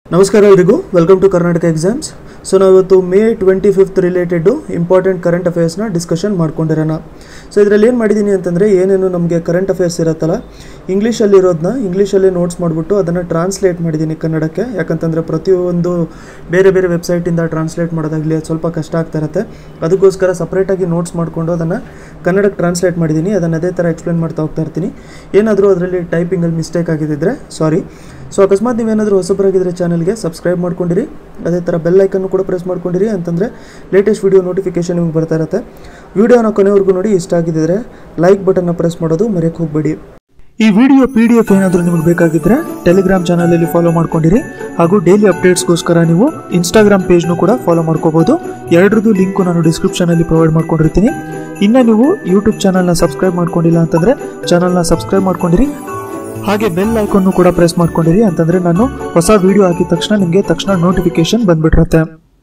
ನಮಸ್ಕಾರ ಎಲ್ಲರಿಗೂ welcome to Karnataka exams. So ನಾವಿವತ್ತು ಮೇ 25 ರಿಲೇಟೆಡ್ ಇಂಪಾರ್ಟೆಂಟ್ ಕರೆಂಟ್ ಅಫೇರ್ಸ್ನ ಡಿಸ್ಕಷನ್ ಮಾಡ್ಕೊಂಡಿರೋಣ. ಸೊ ಇದರಲ್ಲಿ ಏನು ಮಾಡಿದ್ದೀನಿ ಅಂತಂದರೆ ಏನೇನು ನಮಗೆ ಕರೆಂಟ್ ಅಫೇರ್ಸ್ ಇರುತ್ತಲ್ಲ ಇಂಗ್ಲೀಷಲ್ಲಿರೋದನ್ನ ಇಂಗ್ಲೀಷಲ್ಲೇ ನೋಟ್ಸ್ ಮಾಡಿಬಿಟ್ಟು ಅದನ್ನು ಟ್ರಾನ್ಸ್ಲೇಟ್ ಮಾಡಿದ್ದೀನಿ ಕನ್ನಡಕ್ಕೆ. ಯಾಕಂತಂದರೆ ಪ್ರತಿಯೊಂದು ಬೇರೆ ಬೇರೆ ವೆಬ್ಸೈಟಿಂದ ಟ್ರಾನ್ಸ್ಲೇಟ್ ಮಾಡೋದಾಗಲಿ ಅದು ಸ್ವಲ್ಪ ಕಷ್ಟ ಆಗ್ತಾ ಇರುತ್ತೆ. ಅದಕ್ಕೋಸ್ಕರ ಸಪ್ರೇಟಾಗಿ ನೋಟ್ಸ್ ಮಾಡಿಕೊಂಡು ಅದನ್ನು ಕನ್ನಡಕ್ಕೆ ಟ್ರಾನ್ಸ್ಲೇಟ್ ಮಾಡಿದ್ದೀನಿ. ಅದನ್ನು ಅದೇ ಥರ ಎಕ್ಸ್ಪ್ಲೇನ್ ಮಾಡ್ತಾ ಹೋಗ್ತಾ ಇರ್ತೀನಿ. ಏನಾದರೂ ಅದರಲ್ಲಿ ಟೈಪಿಂಗಲ್ಲಿ ಮಿಸ್ಟೇಕ್ ಆಗಿದ್ದರೆ ಸಾರಿ. ಸೊ ಅಕಸ್ಮಾತ್ ನೀವೇನಾದರೂ ಹೊಸಬರಾಗಿದ್ದರೆ ಚಾನಲ್ಗೆ ಸಬ್ಸ್ಕ್ರೈಬ್ ಮಾಡ್ಕೊಂಡಿರಿ, ಅದೇ ಥರ ಬೆಲ್ ಐಕನ್ನು ಕೂಡ ಪ್ರೆಸ್ ಮಾಡ್ಕೊಂಡಿರಿ. ಅಂತಂದರೆ ಲೇಟೆಸ್ಟ್ ವಿಡಿಯೋ ನೋಟಿಫಿಕೇಷನ್ ನಿಮಗೆ ಬರ್ತಾ ಇರುತ್ತೆ. ವಿಡಿಯೋನ ಕೊನೆವರೆಗೂ ನೋಡಿ. ಇಷ್ಟ ಆಗಿದ್ದರೆ ಲೈಕ್ ಬಟನ್ನ ಪ್ರೆಸ್ ಮಾಡೋದು ಮರೆಯೋಕ್ಕೆ ಹೋಗಬೇಡಿ. ಈ ವಿಡಿಯೋ PDF ಏನಾದರೂ ನಿಮಗೆ ಬೇಕಾಗಿದ್ದರೆ ಟೆಲಿಗ್ರಾಮ್ ಚಾನಲಲ್ಲಿ ಫಾಲೋ ಮಾಡ್ಕೊಂಡಿರಿ. ಹಾಗೂ ಡೈಲಿ ಅಪ್ಡೇಟ್ಸ್ಗೋಸ್ಕರ ನೀವು ಇನ್ಸ್ಟಾಗ್ರಾಮ್ ಪೇಜ್ನು ಕೂಡ ಫಾಲೋ ಮಾಡ್ಕೋಬೋದು. ಎರಡರದ್ದು ಲಿಂಕು ನಾನು ಡಿಸ್ಕ್ರಿಪ್ಷನಲ್ಲಿ ಪ್ರೊವೈಡ್ ಮಾಡ್ಕೊಂಡಿರ್ತೀನಿ. ಇನ್ನು ನೀವು ಯೂಟ್ಯೂಬ್ ಚಾನಲ್ನ ಸಬ್ಸ್ಕ್ರೈಬ್ ಮಾಡ್ಕೊಂಡಿಲ್ಲ ಅಂತಂದರೆ ಚಾನಲ್ನ ಸಬ್ಸ್ಕ್ರೈಬ್ ಮಾಡ್ಕೊಂಡಿರಿ. ಹಾಗೆ ಬೆಲ್ ಐಕಾನ್ನು ಕೂಡ ಪ್ರೆಸ್ ಮಾಡ್ಕೊಂಡಿರಿ. ಅಂತಂದರೆ ನಾನು ಹೊಸ ವಿಡಿಯೋ ಹಾಕಿದ ತಕ್ಷಣ ನಿಮಗೆ ನೋಟಿಫಿಕೇಶನ್ ಬಂದ್ಬಿಟ್ಟಿರುತ್ತೆ.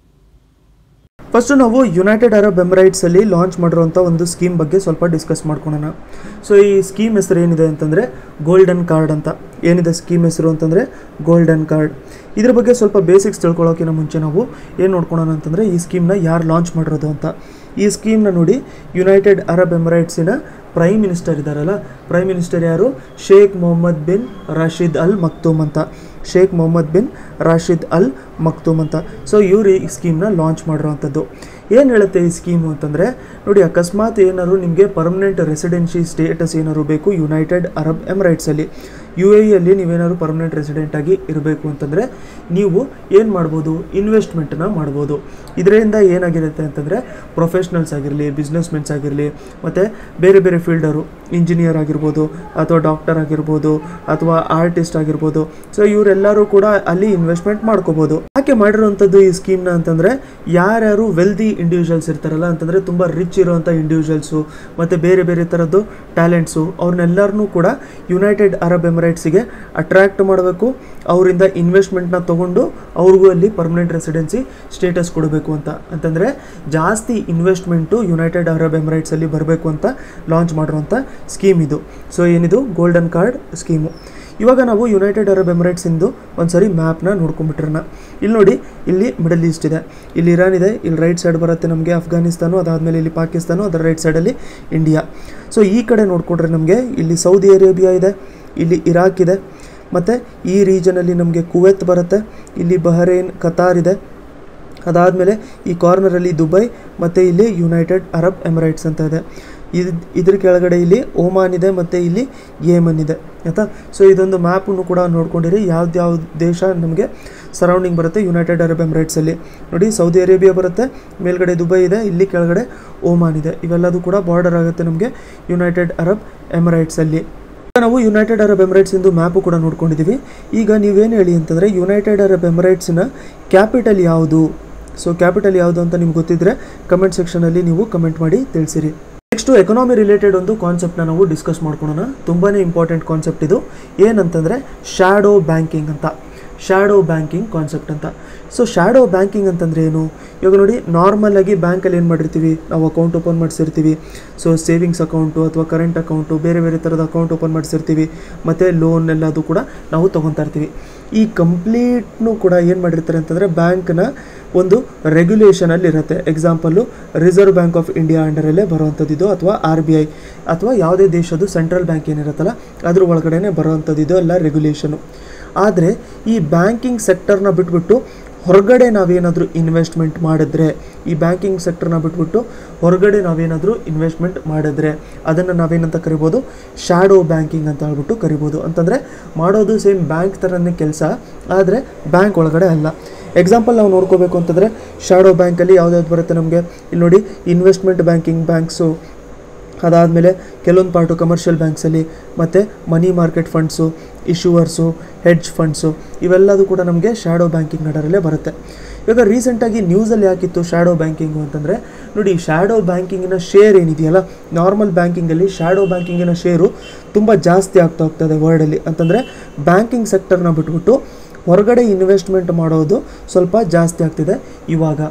ಫಸ್ಟು ನಾವು ಯುನೈಟೆಡ್ ಅರಬ್ ಎಮಿರೇಟ್ಸಲ್ಲಿ ಲಾಂಚ್ ಮಾಡಿರೋಂಥ ಒಂದು ಸ್ಕೀಮ್ ಬಗ್ಗೆ ಸ್ವಲ್ಪ ಡಿಸ್ಕಸ್ ಮಾಡ್ಕೊಳ್ಳೋಣ. ಸೊ ಈ ಸ್ಕೀಮ್ ಹೆಸರು ಏನಿದೆ ಅಂತಂದರೆ ಗೋಲ್ಡನ್ ಕಾರ್ಡ್ ಅಂತ. ಏನಿದೆ ಸ್ಕೀಮ್ ಹೆಸರು ಅಂತಂದರೆ ಗೋಲ್ಡನ್ ಕಾರ್ಡ್. ಇದ್ರ ಬಗ್ಗೆ ಸ್ವಲ್ಪ ಬೇಸಿಕ್ಸ್ ತಿಳ್ಕೊಳ್ಳೋಕ್ಕಿಂತ ಮುಂಚೆ ನಾವು ಏನು ನೋಡ್ಕೊಳ್ಳೋಣ ಅಂತಂದರೆ ಈ ಸ್ಕೀಮ್ನ ಯಾರು ಲಾಂಚ್ ಮಾಡಿರೋದು ಅಂತ. ಈ ಸ್ಕೀಮ್ನ ನೋಡಿ ಯುನೈಟೆಡ್ ಅರಬ್ ಎಮಿರೇಟ್ಸಿನ ಪ್ರೈಮ್ ಮಿನಿಸ್ಟರ್ ಇದ್ದಾರಲ್ಲ, ಪ್ರೈಮ್ ಮಿನಿಸ್ಟರ್ ಯಾರು? ಶೇಖ್ ಮೊಹಮ್ಮದ್ ಬಿನ್ ರಾಶಿದ್ ಅಲ್ ಮಕ್ತೂಮ್ ಅಂತ. ಶೇಖ್ ಮೊಹಮ್ಮದ್ ಬಿನ್ ರಾಶಿದ್ ಅಲ್ ಮಕ್ತೂಮ್ ಅಂತ. ಸೊ ಇವರು ಈ ಸ್ಕೀಮ್ನ ಲಾಂಚ್ ಮಾಡಿರೋವಂಥದ್ದು. ಏನು ಹೇಳುತ್ತೆ ಈ ಸ್ಕೀಮು ಅಂತಂದರೆ ನೋಡಿ, ಅಕಸ್ಮಾತ್ ಏನಾದ್ರು ನಿಮಗೆ ಪರ್ಮನೆಂಟ್ ರೆಸಿಡೆನ್ಸಿ ಸ್ಟೇಟಸ್ ಏನಾದ್ರು ಬೇಕು ಯುನೈಟೆಡ್ ಅರಬ್ ಎಮಿರೇಟ್ಸಲ್ಲಿ, UAEಯಲ್ಲಿ ನೀವೇನಾದ್ರು ಪರ್ಮನೆಂಟ್ ರೆಸಿಡೆಂಟಾಗಿ ಇರಬೇಕು ಅಂತಂದರೆ ನೀವು ಏನು ಮಾಡ್ಬೋದು? ಇನ್ವೆಸ್ಟ್ಮೆಂಟನ್ನ ಮಾಡ್ಬೋದು. ಇದರಿಂದ ಏನಾಗಿರುತ್ತೆ ಅಂತಂದರೆ ಪ್ರೊಫೆಷ್ನಲ್ಸ್ ಆಗಿರಲಿ, ಬಿಸ್ನೆಸ್ಮೆನ್ಸ್ ಆಗಿರಲಿ, ಮತ್ತು ಬೇರೆ ಬೇರೆ ಫೀಲ್ಡರು, ಇಂಜಿನಿಯರ್ ಆಗಿರ್ಬೋದು ಅಥವಾ ಡಾಕ್ಟರ್ ಆಗಿರ್ಬೋದು ಅಥವಾ ಆರ್ಟಿಸ್ಟ್ ಆಗಿರ್ಬೋದು. ಸೊ ಇವರೆಲ್ಲರೂ ಕೂಡ ಅಲ್ಲಿ ಇನ್ವೆಸ್ಟ್ಮೆಂಟ್ ಮಾಡ್ಕೋಬೋದು. ಯಾಕೆ ಮಾಡಿರೋವಂಥದ್ದು ಈ ಸ್ಕೀಮ್ನ ಅಂತಂದರೆ ಯಾರ್ಯಾರು ವೆಲ್ದಿ ಇಂಡಿವಿಜುವಲ್ಸ್ ಇರ್ತಾರಲ್ಲ, ಅಂತಂದರೆ ತುಂಬ ರಿಚ್ ಇರೋವಂಥ ಇಂಡಿವಿಜುವಲ್ಸು ಮತ್ತು ಬೇರೆ ಬೇರೆ ಥರದ್ದು ಟ್ಯಾಲೆಂಟ್ಸು, ಅವ್ರನ್ನೆಲ್ಲರನ್ನೂ ಕೂಡ ಯುನೈಟೆಡ್ ಅರಬ್ ಎಮಿರೇಟ್ಸಿಗೆ ಅಟ್ರ್ಯಾಕ್ಟ್ ಮಾಡಬೇಕು. ಅವರಿಂದ ಇನ್ವೆಸ್ಟ್ಮೆಂಟ್ನ ತೊಗೊಂಡು ಅವ್ರಿಗೂ ಅಲ್ಲಿ ಪರ್ಮನೆಂಟ್ ರೆಸಿಡೆನ್ಸಿ ಸ್ಟೇಟಸ್ ಕೊಡಬೇಕು ಅಂತ. ಅಂತಂದರೆ ಜಾಸ್ತಿ ಇನ್ವೆಸ್ಟ್ಮೆಂಟು ಯುನೈಟೆಡ್ ಅರಬ್ ಎಮಿರೇಟ್ಸಲ್ಲಿ ಬರಬೇಕು ಅಂತ ಲಾಂಚ್ ಮಾಡಿರೋಂಥ ಸ್ಕೀಮ್ ಇದು. ಸೊ ಏನಿದು ಗೋಲ್ಡನ್ ಕಾರ್ಡ್ ಸ್ಕೀಮು. ಇವಾಗ ನಾವು ಯುನೈಟೆಡ್ ಅರಬ್ ಎಮಿರೇಟ್ಸಿಂದು ಒಂದು ಸರಿ ಮ್ಯಾಪ್ನ ನೋಡ್ಕೊಂಬಿಟ್ರಣ. ಇಲ್ಲಿ ನೋಡಿ, ಇಲ್ಲಿ ಮಿಡಲ್ ಈಸ್ಟ್ ಇದೆ, ಇಲ್ಲಿ ಇರಾನ್ ಇದೆ, ಇಲ್ಲಿ ರೈಟ್ ಸೈಡ್ ಬರುತ್ತೆ ನಮಗೆ ಅಫ್ಘಾನಿಸ್ತಾನು, ಅದಾದಮೇಲೆ ಇಲ್ಲಿ ಪಾಕಿಸ್ತಾನು, ಅದರ ರೈಟ್ ಸೈಡಲ್ಲಿ ಇಂಡಿಯಾ. ಸೊ ಈ ಕಡೆ ನೋಡಿಕೊಂಡ್ರೆ ನಮಗೆ ಇಲ್ಲಿ ಸೌದಿ ಅರೇಬಿಯಾ ಇದೆ, ಇಲ್ಲಿ ಇರಾಕ್ ಇದೆ, ಮತ್ತು ಈ ರೀಜನಲ್ಲಿ ನಮಗೆ ಕುವೈತ್ ಬರುತ್ತೆ, ಇಲ್ಲಿ ಬಹರೇನ್, ಕತಾರ್ ಇದೆ, ಅದಾದಮೇಲೆ ಈ ಕಾರ್ನರಲ್ಲಿ ದುಬೈ ಮತ್ತು ಇಲ್ಲಿ ಯುನೈಟೆಡ್ ಅರಬ್ ಎಮಿರೇಟ್ಸ್ ಅಂತ ಇದೆ. ಇದ್ರ ಕೆಳಗಡೆ ಇಲ್ಲಿ ಓಮಾನ್ ಇದೆ ಮತ್ತು ಇಲ್ಲಿ ಯೇಮನ್ ಇದೆ ಆಯಿತಾ. ಸೊ ಇದೊಂದು ಮ್ಯಾಪನ್ನು ಕೂಡ ನೋಡ್ಕೊಂಡಿರಿ, ಯಾವ್ದು ದೇಶ ನಮಗೆ ಸರೌಂಡಿಂಗ್ ಬರುತ್ತೆ ಯುನೈಟೆಡ್ ಅರಬ್ ಎಮಿರೇಟ್ಸಲ್ಲಿ. ನೋಡಿ, ಸೌದಿ ಅರೇಬಿಯಾ ಬರುತ್ತೆ, ಮೇಲ್ಗಡೆ ದುಬೈ ಇದೆ, ಇಲ್ಲಿ ಕೆಳಗಡೆ ಓಮಾನ್ ಇದೆ. ಇವೆಲ್ಲದೂ ಕೂಡ ಬಾರ್ಡರ್ ಆಗುತ್ತೆ ನಮಗೆ ಯುನೈಟೆಡ್ ಅರಬ್ ಎಮಿರೇಟ್ಸಲ್ಲಿ. ನಾವು ಯುನೈಟೆಡ್ ಅರಬ್ ಎಮಿರೇಟ್ಸಿಂದು ಮ್ಯಾಪು ಕೂಡ ನೋಡ್ಕೊಂಡಿದ್ದೀವಿ. ಈಗ ನೀವೇನು ಹೇಳಿ ಅಂತಂದರೆ ಯುನೈಟೆಡ್ ಅರಬ್ ಎಮಿರೇಟ್ಸ್ನ ಕ್ಯಾಪಿಟಲ್ ಯಾವುದು? ಸೊ ಕ್ಯಾಪಿಟಲ್ ಯಾವುದು ಅಂತ ನಿಮ್ಗೆ ಗೊತ್ತಿದ್ದರೆ ಕಮೆಂಟ್ ಸೆಕ್ಷನಲ್ಲಿ ನೀವು ಕಮೆಂಟ್ ಮಾಡಿ ತಿಳಿಸಿರಿ. ನೆಕ್ಸ್ಟು ಎಕನಾಮಿ ರಿಲೇಟೆಡ್ ಒಂದು ಕಾನ್ಸೆಪ್ಟ್ನ ನಾವು ಡಿಸ್ಕಸ್ ಮಾಡ್ಕೊಳ್ಳೋಣ. ತುಂಬಾ ಇಂಪಾರ್ಟೆಂಟ್ ಕಾನ್ಸೆಪ್ಟ್ ಇದು. ಏನಂತಂದರೆ ಶ್ಯಾಡೋ ಬ್ಯಾಂಕಿಂಗ್ ಅಂತ. ಶ್ಯಾಡೋ ಬ್ಯಾಂಕಿಂಗ್ ಕಾನ್ಸೆಪ್ಟ್ ಅಂತ. ಸೊ ಶ್ಯಾಡೋ ಬ್ಯಾಂಕಿಂಗ್ ಅಂತಂದರೆ ಏನು? ಇವಾಗ ನೋಡಿ, ನಾರ್ಮಲಾಗಿ ಬ್ಯಾಂಕಲ್ಲಿ ಏನು ಮಾಡಿರ್ತೀವಿ, ನಾವು ಅಕೌಂಟ್ ಓಪನ್ ಮಾಡಿಸಿರ್ತೀವಿ. ಸೊ ಸೇವಿಂಗ್ಸ್ ಅಕೌಂಟು ಅಥವಾ ಕರೆಂಟ್ ಅಕೌಂಟು, ಬೇರೆ ಬೇರೆ ಥರದ ಅಕೌಂಟ್ ಓಪನ್ ಮಾಡಿಸಿರ್ತೀವಿ, ಮತ್ತು ಲೋನ್ ಎಲ್ಲದು ಕೂಡ ನಾವು ತೊಗೊತಾ ಇರ್ತೀವಿ. ಈ ಕಂಪ್ಲೀಟ್ನು ಕೂಡ ಏನು ಮಾಡಿರ್ತಾರೆ ಅಂತಂದರೆ ಬ್ಯಾಂಕ್ನ ಒಂದು ರೆಗ್ಯುಲೇಷನಲ್ಲಿ ಇರುತ್ತೆ. Example reserve bank of India ಅಂಡರಲ್ಲೇ ಬರೋವಂಥದ್ದು, ಅಥವಾ RBI ಅಥವಾ ಯಾವುದೇ ದೇಶದ್ದು ಸೆಂಟ್ರಲ್ ಬ್ಯಾಂಕ್ ಏನಿರುತ್ತಲ್ಲ ಅದ್ರ ಒಳಗಡೆ ಬರೋವಂಥದ್ದು ಎಲ್ಲ ರೆಗ್ಯುಲೇಷನು. ಆದರೆ ಈ ಬ್ಯಾಂಕಿಂಗ್ ಸೆಕ್ಟರ್ನ ಬಿಟ್ಬಿಟ್ಟು ಹೊರಗಡೆ ನಾವೇನಾದರೂ ಇನ್ವೆಸ್ಟ್ಮೆಂಟ್ ಮಾಡಿದ್ರೆ, ಈ ಬ್ಯಾಂಕಿಂಗ್ ಸೆಕ್ಟರ್ನ ಬಿಟ್ಬಿಟ್ಟು ಹೊರಗಡೆ ನಾವೇನಾದರೂ ಇನ್ವೆಸ್ಟ್ಮೆಂಟ್ ಮಾಡಿದ್ರೆ ಅದನ್ನು ನಾವೇನಂತ ಕರಿಬೋದು? ಶ್ಯಾಡೋ ಬ್ಯಾಂಕಿಂಗ್ ಅಂತ ಹೇಳ್ಬಿಟ್ಟು ಕರಿಬೋದು. ಅಂತಂದರೆ ಮಾಡೋದು ಸೇಮ್ ಬ್ಯಾಂಕ್ ಥರನೇ ಕೆಲಸ, ಆದರೆ ಬ್ಯಾಂಕ್ ಒಳಗಡೆ ಅಲ್ಲ. ಎಕ್ಸಾಂಪಲ್ ನಾವು ನೋಡ್ಕೋಬೇಕು ಅಂತಂದರೆ ಶ್ಯಾಡೋ ಬ್ಯಾಂಕಲ್ಲಿ ಯಾವ್ದಾವ್ದು ಬರುತ್ತೆ ನಮಗೆ? ಇಲ್ಲಿ ನೋಡಿ, ಇನ್ವೆಸ್ಟ್ಮೆಂಟ್ ಬ್ಯಾಂಕಿಂಗ್ ಬ್ಯಾಂಕ್ಸು, ಅದಾದಮೇಲೆ ಕೆಲವೊಂದು ಪಾರ್ಟು ಕಮರ್ಷಿಯಲ್ ಬ್ಯಾಂಕ್ಸಲ್ಲಿ, ಮತ್ತು money market funds, issuers, hedge funds, ಇವೆಲ್ಲದೂ ಕೂಡ ನಮಗೆ ಶ್ಯಾಡೋ ಬ್ಯಾಂಕಿಂಗ್ ಅಂಡರಲ್ಲೇ ಬರುತ್ತೆ. ಇವಾಗ ರೀಸೆಂಟಾಗಿ ನ್ಯೂಸಲ್ಲಿ ಯಾಕಿತ್ತು ಶ್ಯಾಡೋ ಬ್ಯಾಂಕಿಂಗು ಅಂತಂದರೆ ನೋಡಿ, ಶ್ಯಾಡೋ ಬ್ಯಾಂಕಿಂಗಿನ ಶೇರ್ ಏನಿದೆಯಲ್ಲ, ನಾರ್ಮಲ್ ಬ್ಯಾಂಕಿಂಗಲ್ಲಿ ಶ್ಯಾಡೋ ಬ್ಯಾಂಕಿಂಗಿನ ಶೇರು ತುಂಬ ಜಾಸ್ತಿ ಆಗ್ತಾ ಹೋಗ್ತದೆ ವರ್ಲ್ಡಲ್ಲಿ. ಅಂತಂದರೆ ಬ್ಯಾಂಕಿಂಗ್ ಸೆಕ್ಟರ್ನ ಬಿಟ್ಬಿಟ್ಟು ಹೊರಗಡೆ ಇನ್ವೆಸ್ಟ್ಮೆಂಟ್ ಮಾಡೋದು ಸ್ವಲ್ಪ ಜಾಸ್ತಿ ಆಗ್ತಿದೆ ಇವಾಗ.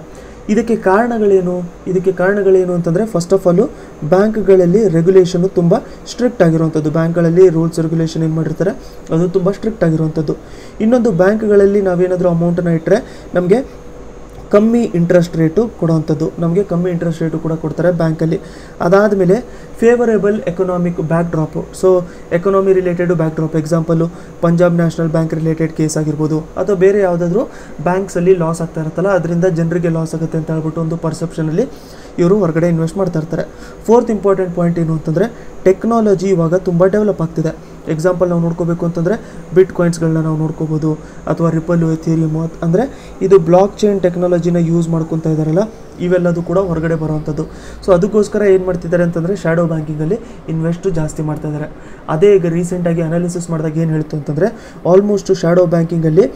ಇದಕ್ಕೆ ಕಾರಣಗಳೇನು ಅಂತಂದರೆ ಫಸ್ಟ್ ಆಫ್ ಆಲು ಬ್ಯಾಂಕ್ಗಳಲ್ಲಿ ರೆಗ್ಯುಲೇಷನು ತುಂಬ ಸ್ಟ್ರಿಕ್ಟ್ ಆಗಿರುವಂಥದ್ದು. ಬ್ಯಾಂಕ್ಗಳಲ್ಲಿ ರೂಲ್ಸ್ ರೆಗ್ಯುಲೇಷನ್ ಏನು ಮಾಡಿರ್ತಾರೆ ಅದು ತುಂಬ ಸ್ಟ್ರಿಕ್ಟ್ ಆಗಿರುವಂಥದ್ದು. ಇನ್ನೊಂದು ಬ್ಯಾಂಕ್ಗಳಲ್ಲಿ ನಾವೇನಾದರೂ ಅಮೌಂಟನ್ನು ಇಟ್ಟರೆ ನಮಗೆ ಕಮ್ಮಿ ಇಂಟ್ರೆಸ್ಟ್ ರೇಟು ಕೊಡುವಂಥದ್ದು, ನಮಗೆ ಕಮ್ಮಿ ಇಂಟ್ರೆಸ್ಟ್ ರೇಟು ಕೂಡ ಕೊಡ್ತಾರೆ ಬ್ಯಾಂಕಲ್ಲಿ. ಅದಾದಮೇಲೆ favourable economic backdrop. So economy related backdrop, example Punjab national bank related case ಆಗಿರ್ಬೋದು, ಅಥವಾ ಬೇರೆ ಯಾವುದಾದ್ರೂ ಬ್ಯಾಂಕ್ಸಲ್ಲಿ ಲಾಸ್ ಆಗ್ತಾ ಇರುತ್ತಲ್ಲ ಅದರಿಂದ ಜನರಿಗೆ ಲಾಸ್ ಆಗುತ್ತೆ ಅಂತ ಹೇಳ್ಬಿಟ್ಟು ಒಂದು ಪರ್ಸೆಪ್ಷನಲ್ಲಿ ಇವರು ಹೊರಗಡೆ ಇನ್ವೆಸ್ಟ್ ಮಾಡ್ತಾ ಇರ್ತಾರೆ. ಫೋರ್ತ್ ಇಂಪಾರ್ಟೆಂಟ್ ಪಾಯಿಂಟ್ ಏನು ಅಂತಂದರೆ ಟೆಕ್ನಾಲಜಿ ಇವಾಗ ತುಂಬ ಡೆವಲಪ್ ಆಗ್ತಿದೆ. ಎಕ್ಸಾಂಪಲ್ ನಾವು ನೋಡ್ಕೋಬೇಕು ಅಂತಂದರೆ ಬಿಟ್ ಕಾಯಿನ್ಸ್ಗಳನ್ನ ನಾವು ನೋಡ್ಕೋಬೋದು, ಅಥವಾ ರಿಪಲ್ಲು, ಎಥೀರಿಯಮ್, ಅಂದರೆ ಇದು ಬ್ಲಾಕ್ ಚೈನ್ ಟೆಕ್ನಾಲಜಿನ ಯೂಸ್ ಮಾಡ್ಕೊತಾ ಇದ್ದಾರಲ್ಲ, ಇವೆಲ್ಲದು ಕೂಡ ಹೊರಗಡೆ ಬರುವಂಥದ್ದು. ಸೊ ಅದಕ್ಕೋಸ್ಕರ ಏನು ಮಾಡ್ತಿದ್ದಾರೆ ಅಂತಂದರೆ ಶ್ಯಾಡೋ ಬ್ಯಾಂಕಿಂಗಲ್ಲಿ ಇನ್ವೆಸ್ಟು ಜಾಸ್ತಿ ಮಾಡ್ತಾ ಇದ್ದಾರೆ. ಅದೇ ಈಗ ರೀಸೆಂಟಾಗಿ ಅನಾಲಿಸಿಸ್ ಮಾಡಿದಾಗ ಏನು ಹೇಳ್ತು ಅಂತಂದರೆ ಆಲ್ಮೋಸ್ಟ್ ಶ್ಯಾಡೋ ಬ್ಯಾಂಕಿಂಗಲ್ಲಿ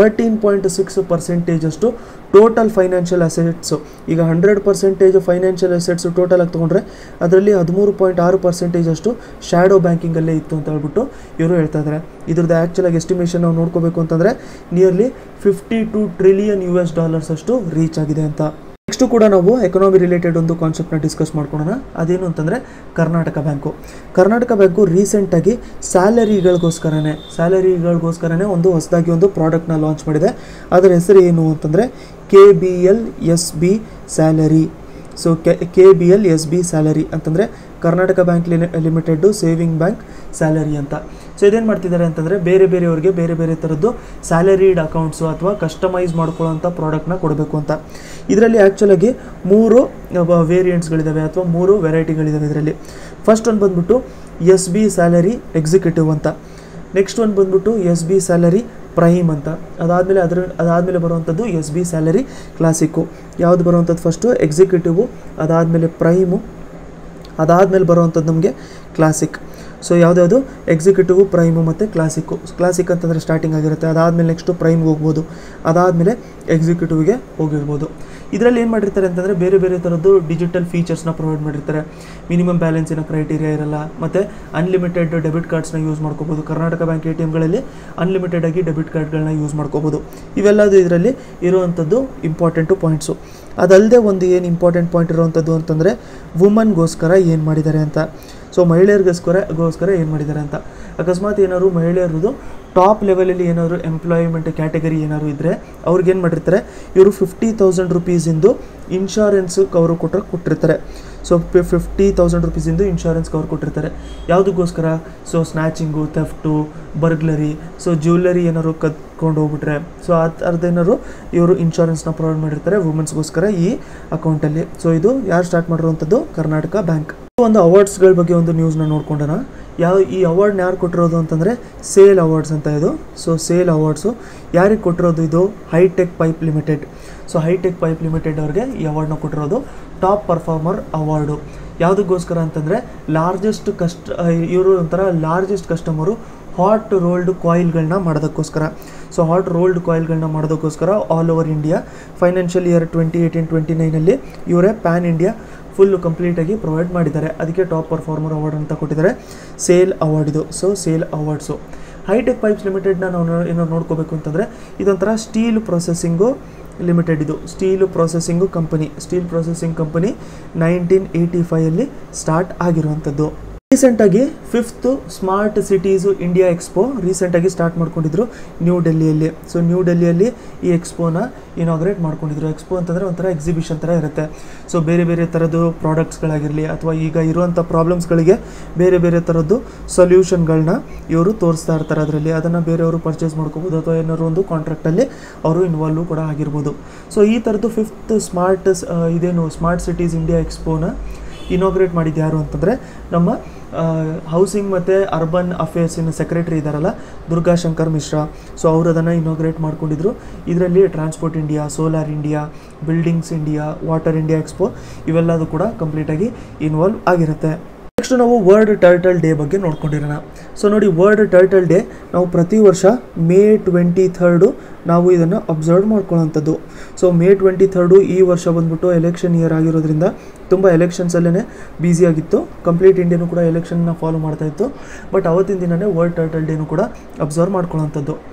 13.6% ಟೋಟಲ್ ಫೈನಾನ್ಷಿಯಲ್ ಅಸೆಟ್ಸು, ಈಗ 100% ಫೈನಾನ್ಷಿಯಲ್ ಅಸೆಟ್ಸು ಟೋಟಲ್ ಆಗಿ ತೊಗೊಂಡ್ರೆ ಅದರಲ್ಲಿ 13.6% ಶ್ಯಾಡೋ ಬ್ಯಾಂಕಿಂಗಲ್ಲೇ ಇತ್ತು ಅಂತ ಹೇಳ್ಬಿಟ್ಟು ಇವರು ಹೇಳ್ತಾ ಇದ್ದಾರೆ. ಇದ್ರದ್ದು ಆ್ಯಕ್ಚುಲಾಗಿ ಎಸ್ಟಿಮೇಷನ್ ನಾವು ನೋಡ್ಕೋಬೇಕು ಅಂತಂದರೆ ನಿಯರ್ಲಿ $52 ಟ್ರಿಲಿಯನ್ ಅಷ್ಟು ರೀಚ್ ಆಗಿದೆ ಅಂತ. ನೆಕ್ಸ್ಟು ಕೂಡ ನಾವು ಎಕನಾಮಿ ರಿಲೇಟೆಡ್ ಒಂದು ಕಾನ್ಸೆಪ್ಟ್ನ ಡಿಸ್ಕಸ್ ಮಾಡ್ಕೊಳ್ಳೋಣ. ಅದೇನು ಅಂತಂದರೆ ಕರ್ನಾಟಕ ಬ್ಯಾಂಕು ರೀಸೆಂಟಾಗಿ ಸ್ಯಾಲರಿಗಳಿಗೋಸ್ಕರನೇ ಒಂದು ಹೊಸದಾಗಿ ಒಂದು ಪ್ರಾಡಕ್ಟ್ನ ಲಾಂಚ್ ಮಾಡಿದೆ. ಅದರ ಹೆಸರು ಏನು ಅಂತಂದರೆ KBLSB salary. So KBLSB salary ಅಂತಂದರೆ Karnataka bank limited saving bank salary ಅಂತ. ಸೊ ಇದೇನು ಮಾಡ್ತಿದ್ದಾರೆ ಅಂತಂದರೆ ಬೇರೆಯವರಿಗೆ ಬೇರೆ ಥರದ್ದು ಸ್ಯಾಲರಿಡ್ ಅಕೌಂಟ್ಸು ಅಥವಾ ಕಸ್ಟಮೈಸ್ ಮಾಡ್ಕೊಳ್ಳೋಂಥ ಪ್ರಾಡಕ್ಟ್ನ ಕೊಡಬೇಕು ಅಂತ. ಇದರಲ್ಲಿ ಆ್ಯಕ್ಚುಲಾಗಿ 3 ವೇರಿಯಂಟ್ಸ್ಗಳಿದ್ದಾವೆ ಅಥವಾ 3 ವೆರೈಟಿಗಳಿದ್ದಾವೆ. ಇದರಲ್ಲಿ ಫಸ್ಟ್ ಒಂದು ಬಂದ್ಬಿಟ್ಟು SB ಸ್ಯಾಲರಿ ಎಕ್ಸಿಕ್ಯೂಟಿವ್ ಅಂತ, ನೆಕ್ಸ್ಟ್ ಒಂದು ಬಂದ್ಬಿಟ್ಟು SB ಸ್ಯಾಲರಿ ಪ್ರೈಮ್ ಅಂತ, ಅದಾದಮೇಲೆ ಬರುವಂಥದ್ದು SB ಸ್ಯಾಲರಿ ಕ್ಲಾಸಿಕ್ಕು. ಯಾವುದು ಬರುವಂಥದ್ದು ಫಸ್ಟು ಎಕ್ಸಿಕ್ಯೂಟಿವು, ಅದಾದಮೇಲೆ ಪ್ರೈಮು, ಅದಾದಮೇಲೆ ಬರುವಂಥದ್ದು ನಮಗೆ ಕ್ಲಾಸಿಕ್. ಸೊ ಯಾವುದ್ಯಾವುದು ಎಕ್ಸಿಕ್ಯೂಟಿವ್, ಪ್ರೈಮು ಮತ್ತು ಕ್ಲಾಸಿಕ್ ಅಂತಂದರೆ ಸ್ಟಾರ್ಟಿಂಗ್ ಆಗಿರುತ್ತೆ. ಅದಾದಮೇಲೆ ನೆಕ್ಸ್ಟು ಪ್ರೈಮ್ಗೆ ಹೋಗ್ಬೋದು, ಅದಾದಮೇಲೆ ಎಕ್ಸಿಕ್ಯೂಟಿವ್ಗೆ ಹೋಗಿರ್ಬೋದು. ಇದರಲ್ಲಿ ಏನು ಮಾಡಿರ್ತಾರೆ ಅಂತಂದರೆ ಬೇರೆ ಥರದ್ದು ಡಿಜಿಟಲ್ ಫೀಚರ್ಸ್ನ ಪ್ರೊವೈಡ್ ಮಾಡಿರ್ತಾರೆ. ಮಿನಿಮಮ್ ಬ್ಯಾಲೆನ್ಸಿನ ಕ್ರೈಟೀರಿಯಾ ಇರಲ್ಲ, ಮತ್ತು ಅನ್ಲಿಮಿಟೆಡ್ ಡೆಬಿಟ್ ಕಾರ್ಡ್ಸ್ನ ಯೂಸ್ ಮಾಡ್ಕೋಬೋದು. ಕರ್ನಾಟಕ ಬ್ಯಾಂಕ್ ATMಗಳಲ್ಲಿ ಅನ್ಲಿಮಿಟೆಡ್ ಆಗಿ ಡೆಬಿಟ್ ಕಾರ್ಡ್ಗಳನ್ನ ಯೂಸ್ ಮಾಡ್ಕೋಬೋದು. ಇವೆಲ್ಲದು ಇದರಲ್ಲಿ ಇರುವಂಥದ್ದು ಇಂಪಾರ್ಟೆಂಟು ಪಾಯಿಂಟ್ಸು. ಅದಲ್ಲದೆ ಒಂದು ಏನು ಇಂಪಾರ್ಟೆಂಟ್ ಪಾಯಿಂಟ್ ಇರುವಂಥದ್ದು ಅಂತಂದರೆ ವುಮನ್ಗೋಸ್ಕರ ಏನು ಮಾಡಿದ್ದಾರೆ ಅಂತ. ಸೊ ಮಹಿಳೆಯರಿಗೋಸ್ಕರ ಏನು ಮಾಡಿದ್ದಾರೆ ಅಂತ, ಅಕಸ್ಮಾತ್ ಏನಾದ್ರು ಮಹಿಳೆಯರದು ಟಾಪ್ ಲೆವೆಲಲ್ಲಿ ಏನಾದರೂ ಎಂಪ್ಲಾಯ್ಮೆಂಟ್ ಕ್ಯಾಟಗರಿ ಏನಾದ್ರು ಇದ್ದರೆ ಅವ್ರಿಗೇನು ಮಾಡಿರ್ತಾರೆ, ಇವರು 50,000 ರೂಪೀಸಿಂದು ಇನ್ಶೂರೆನ್ಸ್ ಕವರು ಕೊಟ್ಟಿರ್ತಾರೆ. ಸೊ 50,000 ರೂಪೀಸಿಂದು ಇನ್ಶೂರೆನ್ಸ್ ಕವರ್ ಕೊಟ್ಟಿರ್ತಾರೆ. ಯಾವುದಕ್ಕೋಸ್ಕರ? So snatching, theft, burglary, so jewellery ಏನಾದ್ರು ಕದ್ಕೊಂಡು ಹೋಗ್ಬಿಟ್ರೆ ಸೊ ಆ ಥರದ್ದೇನಾದ್ರು ಇವರು ಇನ್ಶೂರೆನ್ಸ್ನ ಪ್ರೊವೈಡ್ ಮಾಡಿರ್ತಾರೆ ವುಮೆನ್ಸ್ಗೋಸ್ಕರ ಈ ಅಕೌಂಟಲ್ಲಿ. ಸೊ ಇದು ಯಾರು ಸ್ಟಾರ್ಟ್ ಮಾಡಿರುವಂಥದ್ದು? ಕರ್ನಾಟಕ ಬ್ಯಾಂಕ್. ಒಂದು ಅವಾರ್ಡ್ಸ್ಗಳ ಬಗ್ಗೆ ಒಂದು ನ್ಯೂಸ್ನ ನೋಡ್ಕೊಂಡೋಣ. ಈ ಅವಾರ್ಡ್ನ ಯಾರು ಕೊಟ್ಟಿರೋದು ಅಂತಂದರೆ ಸೇಲ್ ಅವಾರ್ಡ್ಸ್ ಅಂತ ಇದು. ಸೊ ಸೇಲ್ ಅವಾರ್ಡ್ಸು ಯಾರಿಗೆ ಕೊಟ್ಟಿರೋದು? ಇದು hi-tech pipe limited. So hi-tech pipe limited ಅವ್ರಿಗೆ ಈ ಅವಾರ್ಡ್ನ ಕೊಟ್ಟಿರೋದು. ಟಾಪ್ ಪರ್ಫಾರ್ಮರ್ ಅವಾರ್ಡು ಯಾವುದಕ್ಕೋಸ್ಕರ ಅಂತಂದರೆ ಇವರು ಒಂಥರ ಲಾರ್ಜೆಸ್ಟ್ ಕಸ್ಟಮರು ಹಾಟ್ ರೋಲ್ಡ್ ಕಾಯಿಲ್ಗಳನ್ನ ಮಾಡೋದಕ್ಕೋಸ್ಕರ. ಸೊ ಹಾಟ್ ರೋಲ್ಡ್ ಕಾಯಿಲ್ಗಳನ್ನ ಮಾಡೋದಕ್ಕೋಸ್ಕರ all over India financial year 2018-29 ಇವರೇ ಪ್ಯಾನ್ ಇಂಡಿಯಾ ಫುಲ್ಲು ಕಂಪ್ಲೀಟಾಗಿ ಪ್ರೊವೈಡ್ ಮಾಡಿದ್ದಾರೆ. ಅದಕ್ಕೆ ಟಾಪ್ ಪರ್ಫಾರ್ಮರ್ ಅವಾರ್ಡ್ ಅಂತ ಕೊಟ್ಟಿದ್ದಾರೆ. ಸೇಲ್ ಅವಾರ್ಡ್ ಇದು. So SAIL awards hi-tech pipes ಲಿಮಿಟೆಡ್ನ ನಾವು ಏನೋ ನೋಡ್ಕೋಬೇಕು ಅಂತಂದರೆ ಇದೊಂಥರ ಸ್ಟೀಲ್ ಪ್ರೊಸೆಸಿಂಗು ಲಿಮಿಟೆಡ್. ಇದು ಸ್ಟೀಲ್ ಪ್ರೊಸೆಸಿಂಗ್ ಕಂಪನಿ 1985 ಸ್ಟಾರ್ಟ್ ಆಗಿರುವಂಥದ್ದು. ರೀಸೆಂಟಾಗಿ 5th smart cities India expo ರೀಸೆಂಟಾಗಿ ಸ್ಟಾರ್ಟ್ ಮಾಡ್ಕೊಂಡಿದ್ರು ನ್ಯೂ ಡೆಲ್ಲಿಯಲ್ಲಿ. ಸೊ ನ್ಯೂ ಡೆಲ್ಲಿಯಲ್ಲಿ ಈ ಎಕ್ಸ್ಪೋನ ಇನಾಗ್ರೇಟ್ ಮಾಡ್ಕೊಂಡಿದ್ರು. ಎಕ್ಸ್ಪೋ ಅಂತಂದರೆ ಒಂಥರ ಎಕ್ಸಿಬಿಷನ್ ಥರ ಇರುತ್ತೆ. ಸೊ ಬೇರೆ ಥರದ್ದು ಪ್ರಾಡಕ್ಟ್ಸ್ಗಳಾಗಿರಲಿ ಅಥವಾ ಈಗ ಇರುವಂಥ ಪ್ರಾಬ್ಲಮ್ಸ್ಗಳಿಗೆ ಬೇರೆ ಥರದ್ದು ಸೊಲ್ಯೂಷನ್ಗಳನ್ನ ಇವರು ತೋರಿಸ್ತಾ ಇರ್ತಾರೆ ಅದರಲ್ಲಿ. ಅದನ್ನು ಬೇರೆಯವರು ಪರ್ಚೇಸ್ ಮಾಡ್ಕೋಬೋದು ಅಥವಾ ಏನಾದ್ರು ಒಂದು ಕಾಂಟ್ರಾಕ್ಟಲ್ಲಿ ಅವರು ಇನ್ವಾಲ್ವ್ ಕೂಡ ಆಗಿರ್ಬೋದು. ಸೊ ಈ ಥರದ್ದು 5th ಸ್ಮಾರ್ಟ್ ಸಿಟೀಸ್ ಇಂಡಿಯಾ ಎಕ್ಸ್ಪೋನ ಇನಾಗ್ರೇಟ್ ಮಾಡಿದ್ದು ಯಾರು ಅಂತಂದರೆ ನಮ್ಮ ಹೌಸಿಂಗ್ ಮತ್ತು ಅರ್ಬನ್ ಅಫೇರ್ಸಿನ ಸೆಕ್ರೆಟರಿ ಇದ್ದಾರಲ್ಲ ದುರ್ಗಾಶಂಕರ್ ಮಿಶ್ರಾ. ಸೊ ಅವರು ಅದನ್ನು ಇನಾಗ್ರೇಟ್ ಮಾಡ್ಕೊಂಡಿದ್ರು. ಇದರಲ್ಲಿ transport India, solar India, buildings India, water India expo ಇವೆಲ್ಲದೂ ಕೂಡ ಕಂಪ್ಲೀಟಾಗಿ ಇನ್ವಾಲ್ವ್ ಆಗಿರುತ್ತೆ. ನೆಕ್ಸ್ಟ್ ನಾವು ವರ್ಲ್ಡ್ ಟರ್ಟಲ್ ಡೇ ಬಗ್ಗೆ ನೋಡ್ಕೊಂಡಿರೋಣ. ಸೊ ನೋಡಿ, ವರ್ಲ್ಡ್ ಟರ್ಟಲ್ ಡೇ ನಾವು ಪ್ರತಿ ವರ್ಷ May 23 ನಾವು ಇದನ್ನು ಅಬ್ಸರ್ವ್ ಮಾಡ್ಕೊಳ್ಳೋಂಥದ್ದು. ಸೊ May 23 ಈ ವರ್ಷ ಬಂದ್ಬಿಟ್ಟು ಎಲೆಕ್ಷನ್ ಇಯರ್ ಆಗಿರೋದ್ರಿಂದ ತುಂಬ ಎಲೆಕ್ಷನ್ಸಲ್ಲೇ ಬ್ಯುಸಿಯಾಗಿತ್ತು. ಕಂಪ್ಲೀಟ್ ಇಂಡಿಯಾನು ಕೂಡ ಎಲೆಕ್ಷನ್ನ ಫಾಲೋ ಮಾಡ್ತಾಯಿತ್ತು. ಬಟ್ ಅವತ್ತಿನ ದಿನವೇ ವರ್ಲ್ಡ್ ಟರ್ಟಲ್ ಡೇನು ಕೂಡ ಅಬ್ಸರ್ವ್ ಮಾಡ್ಕೊಳ್ಳೋಂಥದ್ದು.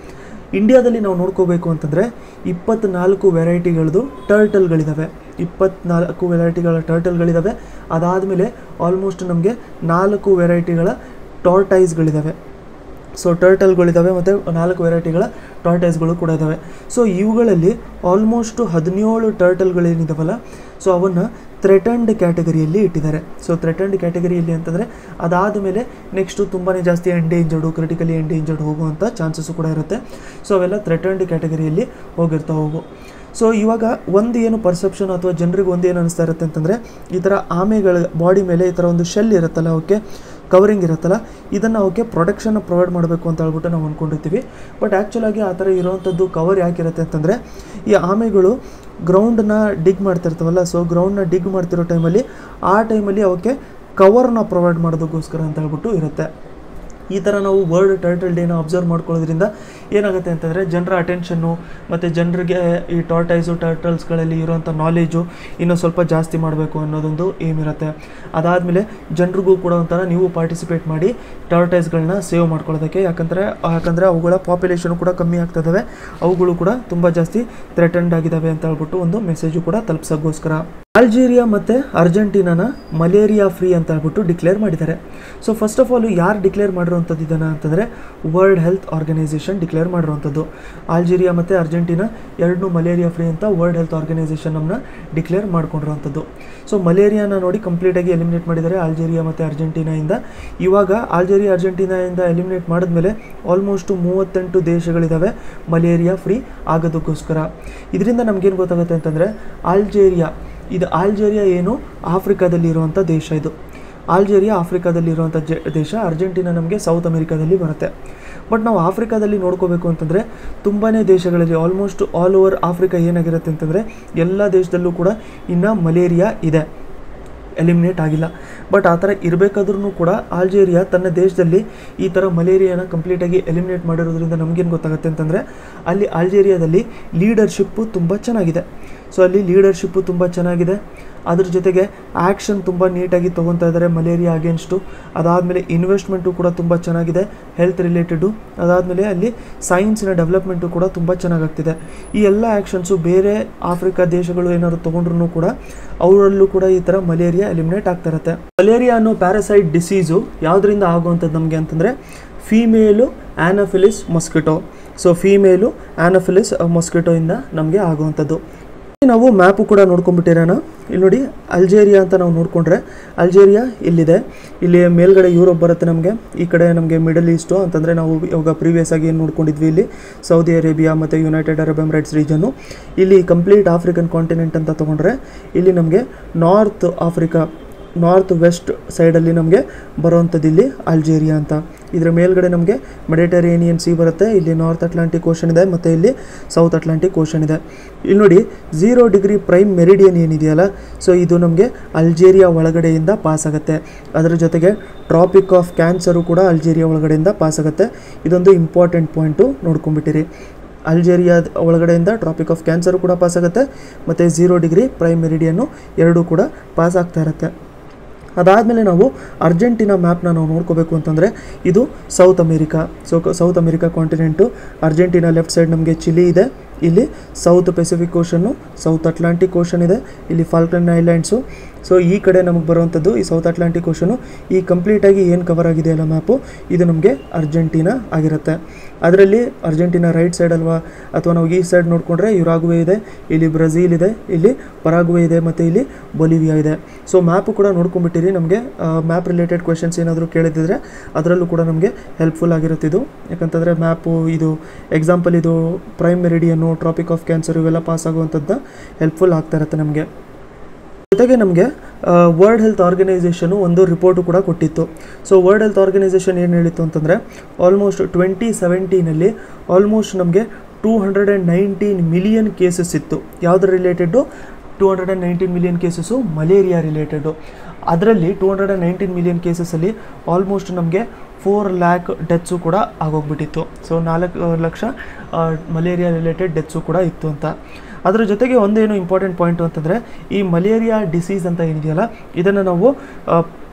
ಇಂಡಿಯಾದಲ್ಲಿ ನಾವು ನೋಡ್ಕೋಬೇಕು ಅಂತಂದರೆ 24 ವೆರೈಟಿಗಳದ್ದು ಟರ್ಟಲ್ಗಳಿದ್ದಾವೆ, 24 ವೆರೈಟಿಗಳ ಟರ್ಟಲ್ಗಳಿದ್ದಾವೆ. ಅದಾದಮೇಲೆ ಆಲ್ಮೋಸ್ಟ್ ನಮಗೆ 4 ವೆರೈಟಿಗಳ ಟಾರ್ಟೈಸ್ಗಳಿದ್ದಾವೆ. ಸೊ ಟರ್ಟಲ್ಗಳಿದ್ದಾವೆ ಮತ್ತು 4 ವೆರೈಟಿಗಳ ಟಾರ್ಟೈಸ್ಗಳು ಕೂಡ ಇದ್ದಾವೆ. ಸೊ ಇವುಗಳಲ್ಲಿ ಆಲ್ಮೋಸ್ಟ್ 17 ಟರ್ಟಲ್ಗಳೇನಿದಾವಲ್ಲ, ಸೊ ಅವನ್ನು ಥ್ರೆಟನ್ಡ್ ಕ್ಯಾಟಗರಿಯಲ್ಲಿ ಇಟ್ಟಿದ್ದಾರೆ. ಸೊ ಥ್ರೆಟನ್ಡ್ ಕ್ಯಾಟಗರಿಯಲ್ಲಿ ಅಂತಂದರೆ ಅದಾದ ಮೇಲೆ ನೆಕ್ಸ್ಟು ತುಂಬಾ ಜಾಸ್ತಿ ಎಂಡೇಂಜರ್ಡು, ಕ್ರಿಟಿಕಲಿ ಎಂಡೇಂಜರ್ಡ್ ಹೋಗುವಂಥ ಚಾನ್ಸಸ್ಸು ಕೂಡ ಇರುತ್ತೆ. ಸೊ ಅವೆಲ್ಲ ಥ್ರೆಟನ್ಡ್ ಕ್ಯಾಟಗರಿಯಲ್ಲಿ ಹೋಗಿರ್ತಾವೆ. ಸೊ ಇವಾಗ ಒಂದು ಏನು ಪರ್ಸೆಪ್ಷನ್ ಅಥವಾ ಜನರಿಗೆ ಒಂದು ಏನು ಅನಿಸ್ತಾ ಇರುತ್ತೆ ಅಂತಂದರೆ, ಈ ಥರ ಆಮೆಗಳ ಬಾಡಿ ಮೇಲೆ ಈ ಥರ ಒಂದು ಶೆಲ್ ಇರುತ್ತಲ್ಲ, ಅವಕ್ಕೆ ಕವರಿಂಗ್ ಇರುತ್ತಲ್ಲ, ಇದನ್ನು ಅವಕ್ಕೆ ಪ್ರೊಟೆಕ್ಷನ್ನ ಪ್ರೊವೈಡ್ ಮಾಡಬೇಕು ಅಂತ ಹೇಳ್ಬಿಟ್ಟು ನಾವು ಅಂದ್ಕೊಂಡಿರ್ತೀವಿ. ಬಟ್ ಆ್ಯಕ್ಚುಲಾಗಿ ಆ ಥರ ಇರೋವಂಥದ್ದು ಕವರ್ ಯಾಕಿರುತ್ತೆ ಅಂತಂದರೆ, ಈ ಆಮೆಗಳು ಗ್ರೌಂಡನ್ನ ಡಿಗ್ ಮಾಡ್ತಿರ್ತಾವಲ್ಲ, ಸೊ ಗ್ರೌಂಡನ್ನ ಡಿಗ್ ಮಾಡ್ತಿರೋ ಟೈಮಲ್ಲಿ ಆ ಟೈಮಲ್ಲಿ ಅವಕ್ಕೆ ಕವರ್ನ ಪ್ರೊವೈಡ್ ಮಾಡೋದಕ್ಕೋಸ್ಕರ ಅಂತ ಹೇಳ್ಬಿಟ್ಟು ಇರುತ್ತೆ. ಈ ಥರ ನಾವು ವರ್ಲ್ಡ್ ಟರ್ಟಲ್ ಡೇನ ಅಬ್ಸರ್ವ್ ಮಾಡ್ಕೊಳ್ಳೋದ್ರಿಂದ ಏನಾಗುತ್ತೆ ಅಂತಂದರೆ, ಜನರ ಅಟೆನ್ಷನ್ನು ಮತ್ತು ಜನರಿಗೆ ಈ ಟಾರ್ಟೈಸು ಟರ್ಟಲ್ಸ್ಗಳಲ್ಲಿ ಇರೋವಂಥ ನಾಲೇಜು ಇನ್ನೂ ಸ್ವಲ್ಪ ಜಾಸ್ತಿ ಮಾಡಬೇಕು ಅನ್ನೋದೊಂದು ಏಮ್ ಇರುತ್ತೆ. ಅದಾದಮೇಲೆ ಜನರಿಗೂ ಕೂಡ ಒಂಥರ ನೀವು ಪಾರ್ಟಿಸಿಪೇಟ್ ಮಾಡಿ ಟಾರ್ಟೈಸ್ಗಳನ್ನ ಸೇವ್ ಮಾಡ್ಕೊಳ್ಳೋದಕ್ಕೆ, ಯಾಕಂದರೆ ಅವುಗಳ ಪಾಪ್ಯುಲೇಷನು ಕೂಡ ಕಮ್ಮಿ ಆಗ್ತಿದ್ದಾವೆ, ಅವುಗಳು ಕೂಡ ತುಂಬ ಜಾಸ್ತಿ ಥ್ರೆಟನ್ಡ್ ಆಗಿದ್ದಾವೆ ಅಂತ ಹೇಳ್ಬಿಟ್ಟು ಒಂದು ಮೆಸೇಜು ಕೂಡ ತಲುಪಿಸೋಕ್ಕೋಸ್ಕರ. ಅಲ್ಜೀರಿಯಾ ಮತ್ತು ಅರ್ಜೆಂಟೀನಾನ ಮಲೇರಿಯಾ ಫ್ರೀ ಅಂತ ಹೇಳ್ಬಿಟ್ಟು ಡಿಕ್ಲೇರ್ ಮಾಡಿದ್ದಾರೆ. ಸೊ ಫಸ್ಟ್ ಆಫ್ ಆಲ್ ಯಾರು ಡಿಕ್ಲೇರ್ ಮಾಡಿರೋವಂಥದ್ದು ಇದನ್ನು ಅಂತಂದರೆ, ವರ್ಲ್ಡ್ ಹೆಲ್ತ್ ಆರ್ಗನೈಸೇಷನ್ ಡಿಕ್ಲೇರ್ ಮಾಡಿರೋವಂಥದ್ದು. ಅಲ್ಜೀರಿಯಾ ಮತ್ತು ಅರ್ಜೆಂಟೀನಾ ಎರಡನ್ನೂ ಮಲೇರಿಯಾ ಫ್ರೀ ಅಂತ ವರ್ಲ್ಡ್ ಹೆಲ್ತ್ ಆರ್ಗನೈಸೇಷನ್ ನಮ್ಮನ್ನ ಡಿಕ್ಲೇರ್ ಮಾಡ್ಕೊಂಡಿರೋವಂಥದ್ದು. ಸೊ ಮಲೇರಿಯಾನ ನೋಡಿ ಕಂಪ್ಲೀಟಾಗಿ ಎಲಿಮಿನೇಟ್ ಮಾಡಿದ್ದಾರೆ ಅಲ್ಜೀರಿಯಾ ಮತ್ತು ಅರ್ಜೆಂಟೀನಾಯಿಂದ. ಇವಾಗ ಅಲ್ಜೀರಿಯಾ ಅರ್ಜೆಂಟೀನಾಯಿಂದ ಎಲಿಮಿನೇಟ್ ಮಾಡಿದ್ಮೇಲೆ ಆಲ್ಮೋಸ್ಟ್ 38 ದೇಶಗಳಿದ್ದಾವೆ ಮಲೇರಿಯಾ ಫ್ರೀ ಆಗೋದಕ್ಕೋಸ್ಕರ. ಇದರಿಂದ ನಮಗೇನು ಗೊತ್ತಾಗುತ್ತೆ ಅಂತಂದರೆ, ಆಲ್ಜೇರಿಯಾ ಏನು ಆಫ್ರಿಕಾದಲ್ಲಿ ಇರುವಂಥ ದೇಶ. ಇದು ಆಲ್ಜೇರಿಯಾ ಆಫ್ರಿಕಾದಲ್ಲಿರುವಂಥ ದೇಶ. ಅರ್ಜೆಂಟೀನಾ ನಮಗೆ ಸೌತ್ ಅಮೆರಿಕಾದಲ್ಲಿ ಬರುತ್ತೆ. ಬಟ್ ನಾವು ಆಫ್ರಿಕಾದಲ್ಲಿ ನೋಡ್ಕೋಬೇಕು ಅಂತಂದರೆ ತುಂಬಾ ದೇಶಗಳಲ್ಲಿ ಆಲ್ಮೋಸ್ಟ್ ಆಲ್ ಓವರ್ ಆಫ್ರಿಕಾ ಏನಾಗಿರುತ್ತೆ ಅಂತಂದರೆ, ಎಲ್ಲ ದೇಶದಲ್ಲೂ ಕೂಡ ಇನ್ನು ಮಲೇರಿಯಾ ಇದೆ, ಎಲಿಮಿನೇಟ್ ಆಗಿಲ್ಲ. ಬಟ್ ಆ ಥರ ಇರಬೇಕಾದ್ರೂ ಕೂಡ ಆಲ್ಜೇರಿಯಾ ತನ್ನ ದೇಶದಲ್ಲಿ ಈ ಥರ ಮಲೇರಿಯಾನ ಕಂಪ್ಲೀಟಾಗಿ ಎಲಿಮಿನೇಟ್ ಮಾಡಿರೋದ್ರಿಂದ ನಮಗೇನು ಗೊತ್ತಾಗುತ್ತೆ ಅಂತಂದರೆ, ಅಲ್ಲಿ ಆಲ್ಜೇರಿಯಾದಲ್ಲಿ ಲೀಡರ್ಶಿಪ್ಪು ತುಂಬ ಚೆನ್ನಾಗಿದೆ. ಸೊ ಅಲ್ಲಿ ಲೀಡರ್ಶಿಪ್ಪು ತುಂಬ ಚೆನ್ನಾಗಿದೆ, ಅದ್ರ ಜೊತೆಗೆ ಆ್ಯಕ್ಷನ್ ತುಂಬ ನೀಟಾಗಿ ತೊಗೊತಾ ಇದ್ದಾರೆ ಮಲೇರಿಯಾ ಅಗೇನ್ಸ್ಟು. ಅದಾದಮೇಲೆ ಇನ್ವೆಸ್ಟ್ಮೆಂಟು ಕೂಡ ತುಂಬ ಚೆನ್ನಾಗಿದೆ ಹೆಲ್ತ್ ರಿಲೇಟೆಡು. ಅದಾದಮೇಲೆ ಅಲ್ಲಿ ಸೈನ್ಸಿನ ಡೆವಲಪ್ಮೆಂಟು ಕೂಡ ತುಂಬ ಚೆನ್ನಾಗಾಗ್ತಿದೆ. ಈ ಎಲ್ಲ ಆ್ಯಕ್ಷನ್ಸು ಬೇರೆ ಆಫ್ರಿಕಾ ದೇಶಗಳು ಏನಾದ್ರು ತೊಗೊಂಡ್ರೂ ಕೂಡ ಅವರಲ್ಲೂ ಕೂಡ ಈ ಥರ ಮಲೇರಿಯಾ ಎಲಿಮಿನೇಟ್ ಆಗ್ತಾ ಇರುತ್ತೆ. ಮಲೇರಿಯಾ ಅನ್ನೋ ಪ್ಯಾರಾಸೈಟ್ ಡಿಸೀಸು ಯಾವುದರಿಂದ ಆಗುವಂಥದ್ದು ನಮಗೆ ಅಂತಂದರೆ, female anopheles mosquito. So female anopheles ಮೊಸ್ಕಿಟೋಯಿಂದ ನಮಗೆ ಆಗುವಂಥದ್ದು. ನಾವು ಮ್ಯಾಪು ಕೂಡ ನೋಡ್ಕೊಂಡ್ಬಿಟ್ಟಿರೋಣ. ಇಲ್ಲಿ ನೋಡಿ, ಅಲ್ಜೇರಿಯಾ ಅಂತ ನಾವು ನೋಡಿಕೊಂಡ್ರೆ ಅಲ್ಜೇರಿಯಾ ಇಲ್ಲಿದೆ. ಇಲ್ಲಿ ಮೇಲ್ಗಡೆ ಯುರೋಪ್ ಬರುತ್ತೆ ನಮಗೆ, ಈ ಕಡೆ ನಮಗೆ ಮಿಡಲ್ ಈಸ್ಟು ಅಂತಂದರೆ ನಾವು ಇವಾಗ ಪ್ರೀವಿಯಸ್ ಆಗಿ ಏನು ನೋಡ್ಕೊಂಡಿದ್ವಿ, ಇಲ್ಲಿ ಸೌದಿ ಅರೇಬಿಯಾ ಮತ್ತು ಯುನೈಟೆಡ್ ಅರಬ್ ಎಮಿರೇಟ್ಸ್ ರೀಜನ್ನು. ಇಲ್ಲಿ ಕಂಪ್ಲೀಟ್ ಆಫ್ರಿಕನ್ ಕಾಂಟಿನೆಂಟ್ ಅಂತ ತೊಗೊಂಡ್ರೆ ಇಲ್ಲಿ ನಮಗೆ ನಾರ್ತ್ ವೆಸ್ಟ್ ಸೈಡಲ್ಲಿ ನಮಗೆ ಬರುವಂಥದ್ದು ಇಲ್ಲಿ ಅಲ್ಜೇರಿಯಾ ಅಂತ. ಇದರ ಮೇಲ್ಗಡೆ ನಮಗೆ ಮೆಡಿಟರೇನಿಯನ್ ಸಿ ಬರುತ್ತೆ, ಇಲ್ಲಿ ನಾರ್ತ್ ಅಟ್ಲಾಂಟಿಕ್ ಓಷನ್ ಇದೆ ಮತ್ತು ಇಲ್ಲಿ ಸೌತ್ ಅಟ್ಲಾಂಟಿಕ್ ಓಷನ್ ಇದೆ. ಇಲ್ಲಿ ನೋಡಿ 0 ಡಿಗ್ರಿ ಪ್ರೈಮ್ ಮೆರಿಡಿಯನ್ ಏನಿದೆಯಲ್ಲ, ಸೊ ಇದು ನಮಗೆ ಅಲ್ಜೇರಿಯಾ ಒಳಗಡೆಯಿಂದ ಪಾಸ್ ಆಗುತ್ತೆ. ಅದರ ಜೊತೆಗೆ ಟ್ರಾಪಿಕ್ ಆಫ್ ಕ್ಯಾನ್ಸರು ಕೂಡ ಅಲ್ಜೇರಿಯಾ ಒಳಗಡೆಯಿಂದ ಪಾಸ್ ಆಗುತ್ತೆ. ಇದೊಂದು ಇಂಪಾರ್ಟೆಂಟ್ ಪಾಯಿಂಟು ನೋಡ್ಕೊಂಡ್ಬಿಟ್ಟಿರಿ. ಅಲ್ಜೇರಿಯಾ ಒಳಗಡೆಯಿಂದ ಟ್ರಾಪಿಕ್ ಆಫ್ ಕ್ಯಾನ್ಸರು ಕೂಡ ಪಾಸ್ ಆಗುತ್ತೆ ಮತ್ತು 0 ಡಿಗ್ರಿ ಪ್ರೈಮ್ ಮೆರಿಡಿಯನ್ನು ಎರಡೂ ಕೂಡ ಪಾಸ್ ಆಗ್ತಾ ಇರುತ್ತೆ. ಅದಾದಮೇಲೆ ನಾವು ಅರ್ಜೆಂಟೀನಾ ಮ್ಯಾಪ್ನ ನಾವು ನೋಡ್ಕೋಬೇಕು ಅಂತಂದರೆ, ಇದು South America. So South America continent. Argentina left side ನಮಗೆ ಚಿಲಿ ಇದೆ, ಇಲ್ಲಿ South Pacific ocean, South Atlantic ocean ಇದೆ, ಇಲ್ಲಿ ಫಾಲ್ಕನ್ ಐಲ್ಯಾಂಡ್ಸು. ಸೊ ಈ ಕಡೆ ನಮಗೆ ಬರುವಂಥದ್ದು ಈ ಸೌತ್ ಅಟ್ಲಾಂಟಿಕ್ ಓಷನು. ಈ ಕಂಪ್ಲೀಟಾಗಿ ಏನು ಕವರ್ ಆಗಿದೆಯಲ್ಲ ಮ್ಯಾಪು, ಇದು ನಮಗೆ ಅರ್ಜೆಂಟೀನಾ ಆಗಿರುತ್ತೆ. ಅದರಲ್ಲಿ ಅರ್ಜೆಂಟೀನಾ ರೈಟ್ ಸೈಡ್ ಅಲ್ವಾ, ಅಥವಾ ನಾವು ಈ ಸೈಡ್ ನೋಡಿಕೊಂಡ್ರೆ ಯುರಾಗ್ವೆ ಇದೆ, ಇಲ್ಲಿ ಬ್ರೆಜಿಲ್ ಇದೆ, ಇಲ್ಲಿ ಪರಾಗ್ವೆ ಇದೆ ಮತ್ತು ಇಲ್ಲಿ ಬೊಲಿವಿಯಾ ಇದೆ. ಸೊ ಮ್ಯಾಪು ಕೂಡ ನೋಡ್ಕೊಂಡ್ಬಿಟ್ಟಿರಿ. ನಮಗೆ ಮ್ಯಾಪ್ ರಿಲೇಟೆಡ್ ಕ್ವೆಶನ್ಸ್ ಏನಾದರೂ ಕೇಳಿದ್ರೆ ಅದರಲ್ಲೂ ಕೂಡ ನಮಗೆ ಹೆಲ್ಪ್ಫುಲ್ ಆಗಿರುತ್ತಿದ್ದು. ಯಾಕಂತಂದರೆ ಮ್ಯಾಪು ಇದು ಎಕ್ಸಾಂಪಲ್, ಇದು prime meridian, tropic of cancer ಇವೆಲ್ಲ ಪಾಸ್ ಆಗುವಂಥದ್ದು ಹೆಲ್ಪ್ಫುಲ್ ಆಗ್ತಾ ಇರುತ್ತೆ ನಮಗೆ. ಜೊತೆಗೆ ನಮಗೆ ವರ್ಲ್ಡ್ ಹೆಲ್ತ್ ಆರ್ಗನೈಸೇಷನು ಒಂದು ರಿಪೋರ್ಟು ಕೂಡ ಕೊಟ್ಟಿತ್ತು. ಸೊ ವರ್ಲ್ಡ್ ಹೆಲ್ತ್ ಆರ್ಗನೈಸೇಷನ್ ಏನು ಹೇಳಿತ್ತು ಅಂತಂದರೆ, ಆಲ್ಮೋಸ್ಟ್ 2017 ಆಲ್ಮೋಸ್ಟ್ ನಮಗೆ 219 ಮಿಲಿಯನ್ ಕೇಸಸ್ ಇತ್ತು. ಯಾವುದ್ರ related? 219 million cases malaria related. ಅದರಲ್ಲಿ 219 ಮಿಲಿಯನ್ ಕೇಸಸಲ್ಲಿ ಆಲ್ಮೋಸ್ಟ್ ನಮಗೆ 4 ಲ್ಯಾಕ್ ಡೆತ್ಸು ಕೂಡ ಆಗೋಗ್ಬಿಟ್ಟಿತ್ತು. ಸೊ 4 ಲಕ್ಷ ಮಲೇರಿಯಾ ರಿಲೇಟೆಡ್ ಡೆತ್ಸು ಕೂಡ ಇತ್ತು ಅಂತ. ಅದರ ಜೊತೆಗೆ ಒಂದೇನು ಇಂಪಾರ್ಟೆಂಟ್ ಪಾಯಿಂಟು ಅಂತಂದರೆ, ಈ ಮಲೇರಿಯಾ ಡಿಸೀಸ್ ಅಂತ ಏನಿದೆಯಲ್ಲ, ಇದನ್ನು ನಾವು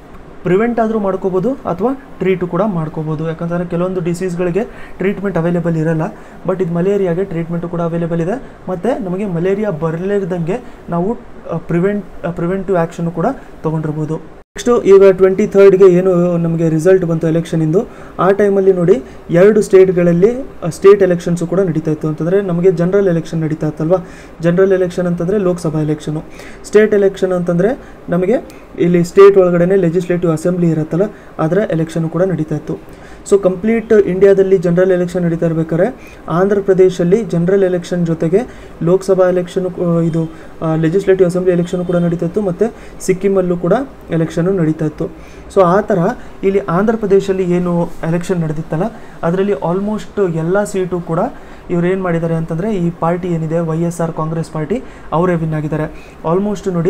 ಪ್ರಿವೆಂಟ್ ಆದರೂ ಮಾಡ್ಕೋಬೋದು ಅಥವಾ ಟ್ರೀಟು ಕೂಡ ಮಾಡ್ಕೋಬೋದು. ಯಾಕಂತಂದರೆ ಕೆಲವೊಂದು ಡಿಸೀಸ್ಗಳಿಗೆ ಟ್ರೀಟ್ಮೆಂಟ್ ಅವೈಲೇಬಲ್ ಇರಲ್ಲ, ಬಟ್ ಇದು ಮಲೇರಿಯಾಗೆ ಟ್ರೀಟ್ಮೆಂಟು ಕೂಡ ಅವೈಲೇಬಲ್ ಇದೆ. ಮತ್ತು ನಮಗೆ ಮಲೇರಿಯಾ ಬರಲಿರ್ದಂಗೆ ನಾವು ಪ್ರಿವೆಂಟಿವ್ ಆ್ಯಕ್ಷನ್ನು ಕೂಡ ತೊಗೊಂಡಿರ್ಬೋದು. ನೆಕ್ಸ್ಟು ಈಗ 23ಗೆ ಏನು ನಮಗೆ ರಿಸಲ್ಟ್ ಬಂತು ಎಲೆಕ್ಷನಿಂದು, ಆ ಟೈಮಲ್ಲಿ ನೋಡಿ 2 ಸ್ಟೇಟ್ಗಳಲ್ಲಿ ಸ್ಟೇಟ್ ಎಲೆಕ್ಷನ್ಸು ಕೂಡ ನಡೀತಾ ಇತ್ತು. ಅಂತಂದರೆ ನಮಗೆ ಜನರಲ್ ಎಲೆಕ್ಷನ್ ನಡೀತಾ ಇತ್ತಲ್ವ. ಜನರಲ್ ಎಲೆಕ್ಷನ್ ಅಂತಂದರೆ ಲೋಕಸಭಾ ಎಲೆಕ್ಷನು. ಸ್ಟೇಟ್ ಎಲೆಕ್ಷನ್ ಅಂತಂದರೆ ನಮಗೆ ಇಲ್ಲಿ ಸ್ಟೇಟ್ ಒಳಗಡೆ ಲೆಜಿಸ್ಲೇಟಿವ್ ಅಸೆಂಬ್ಲಿ ಇರುತ್ತಲ್ಲ, ಅದರ ಎಲೆಕ್ಷನು ಕೂಡ ನಡೀತಾ ಇತ್ತು. ಸೊ ಕಂಪ್ಲೀಟ್ ಇಂಡಿಯಾದಲ್ಲಿ ಜನರಲ್ ಎಲೆಕ್ಷನ್ ನಡೀತಾ ಇರಬೇಕಾದ್ರೆ ಆಂಧ್ರ ಪ್ರದೇಶಲ್ಲಿ ಜನರಲ್ ಎಲೆಕ್ಷನ್ ಜೊತೆಗೆ ಲೋಕಸಭಾ ಎಲೆಕ್ಷನು, ಇದು ಲೆಜಿಸ್ಲೇಟಿವ್ ಅಸೆಂಬ್ಲಿ ಎಲೆಕ್ಷನು ಕೂಡ ನಡೀತಾ ಇತ್ತು, ಮತ್ತು ಸಿಕ್ಕಿಮಲ್ಲೂ ಕೂಡ ಎಲೆಕ್ಷನು ನಡೀತಾ ಇತ್ತು. ಸೊ ಆ ಥರ ಇಲ್ಲಿ ಆಂಧ್ರ ಪ್ರದೇಶಲ್ಲಿ ಏನು ಎಲೆಕ್ಷನ್ ನಡೆದಿತ್ತಲ್ಲ, ಅದರಲ್ಲಿ ಆಲ್ಮೋಸ್ಟ್ ಎಲ್ಲ ಸೀಟು ಕೂಡ ಇವ್ರು ಏನು ಮಾಡಿದ್ದಾರೆ ಅಂತಂದರೆ, ಈ ಪಾರ್ಟಿ ಏನಿದೆ YSR ಕಾಂಗ್ರೆಸ್ ಪಾರ್ಟಿ, ಅವರೇ ವಿನ್ ಆಗಿದ್ದಾರೆ. ಆಲ್ಮೋಸ್ಟ್ ನೋಡಿ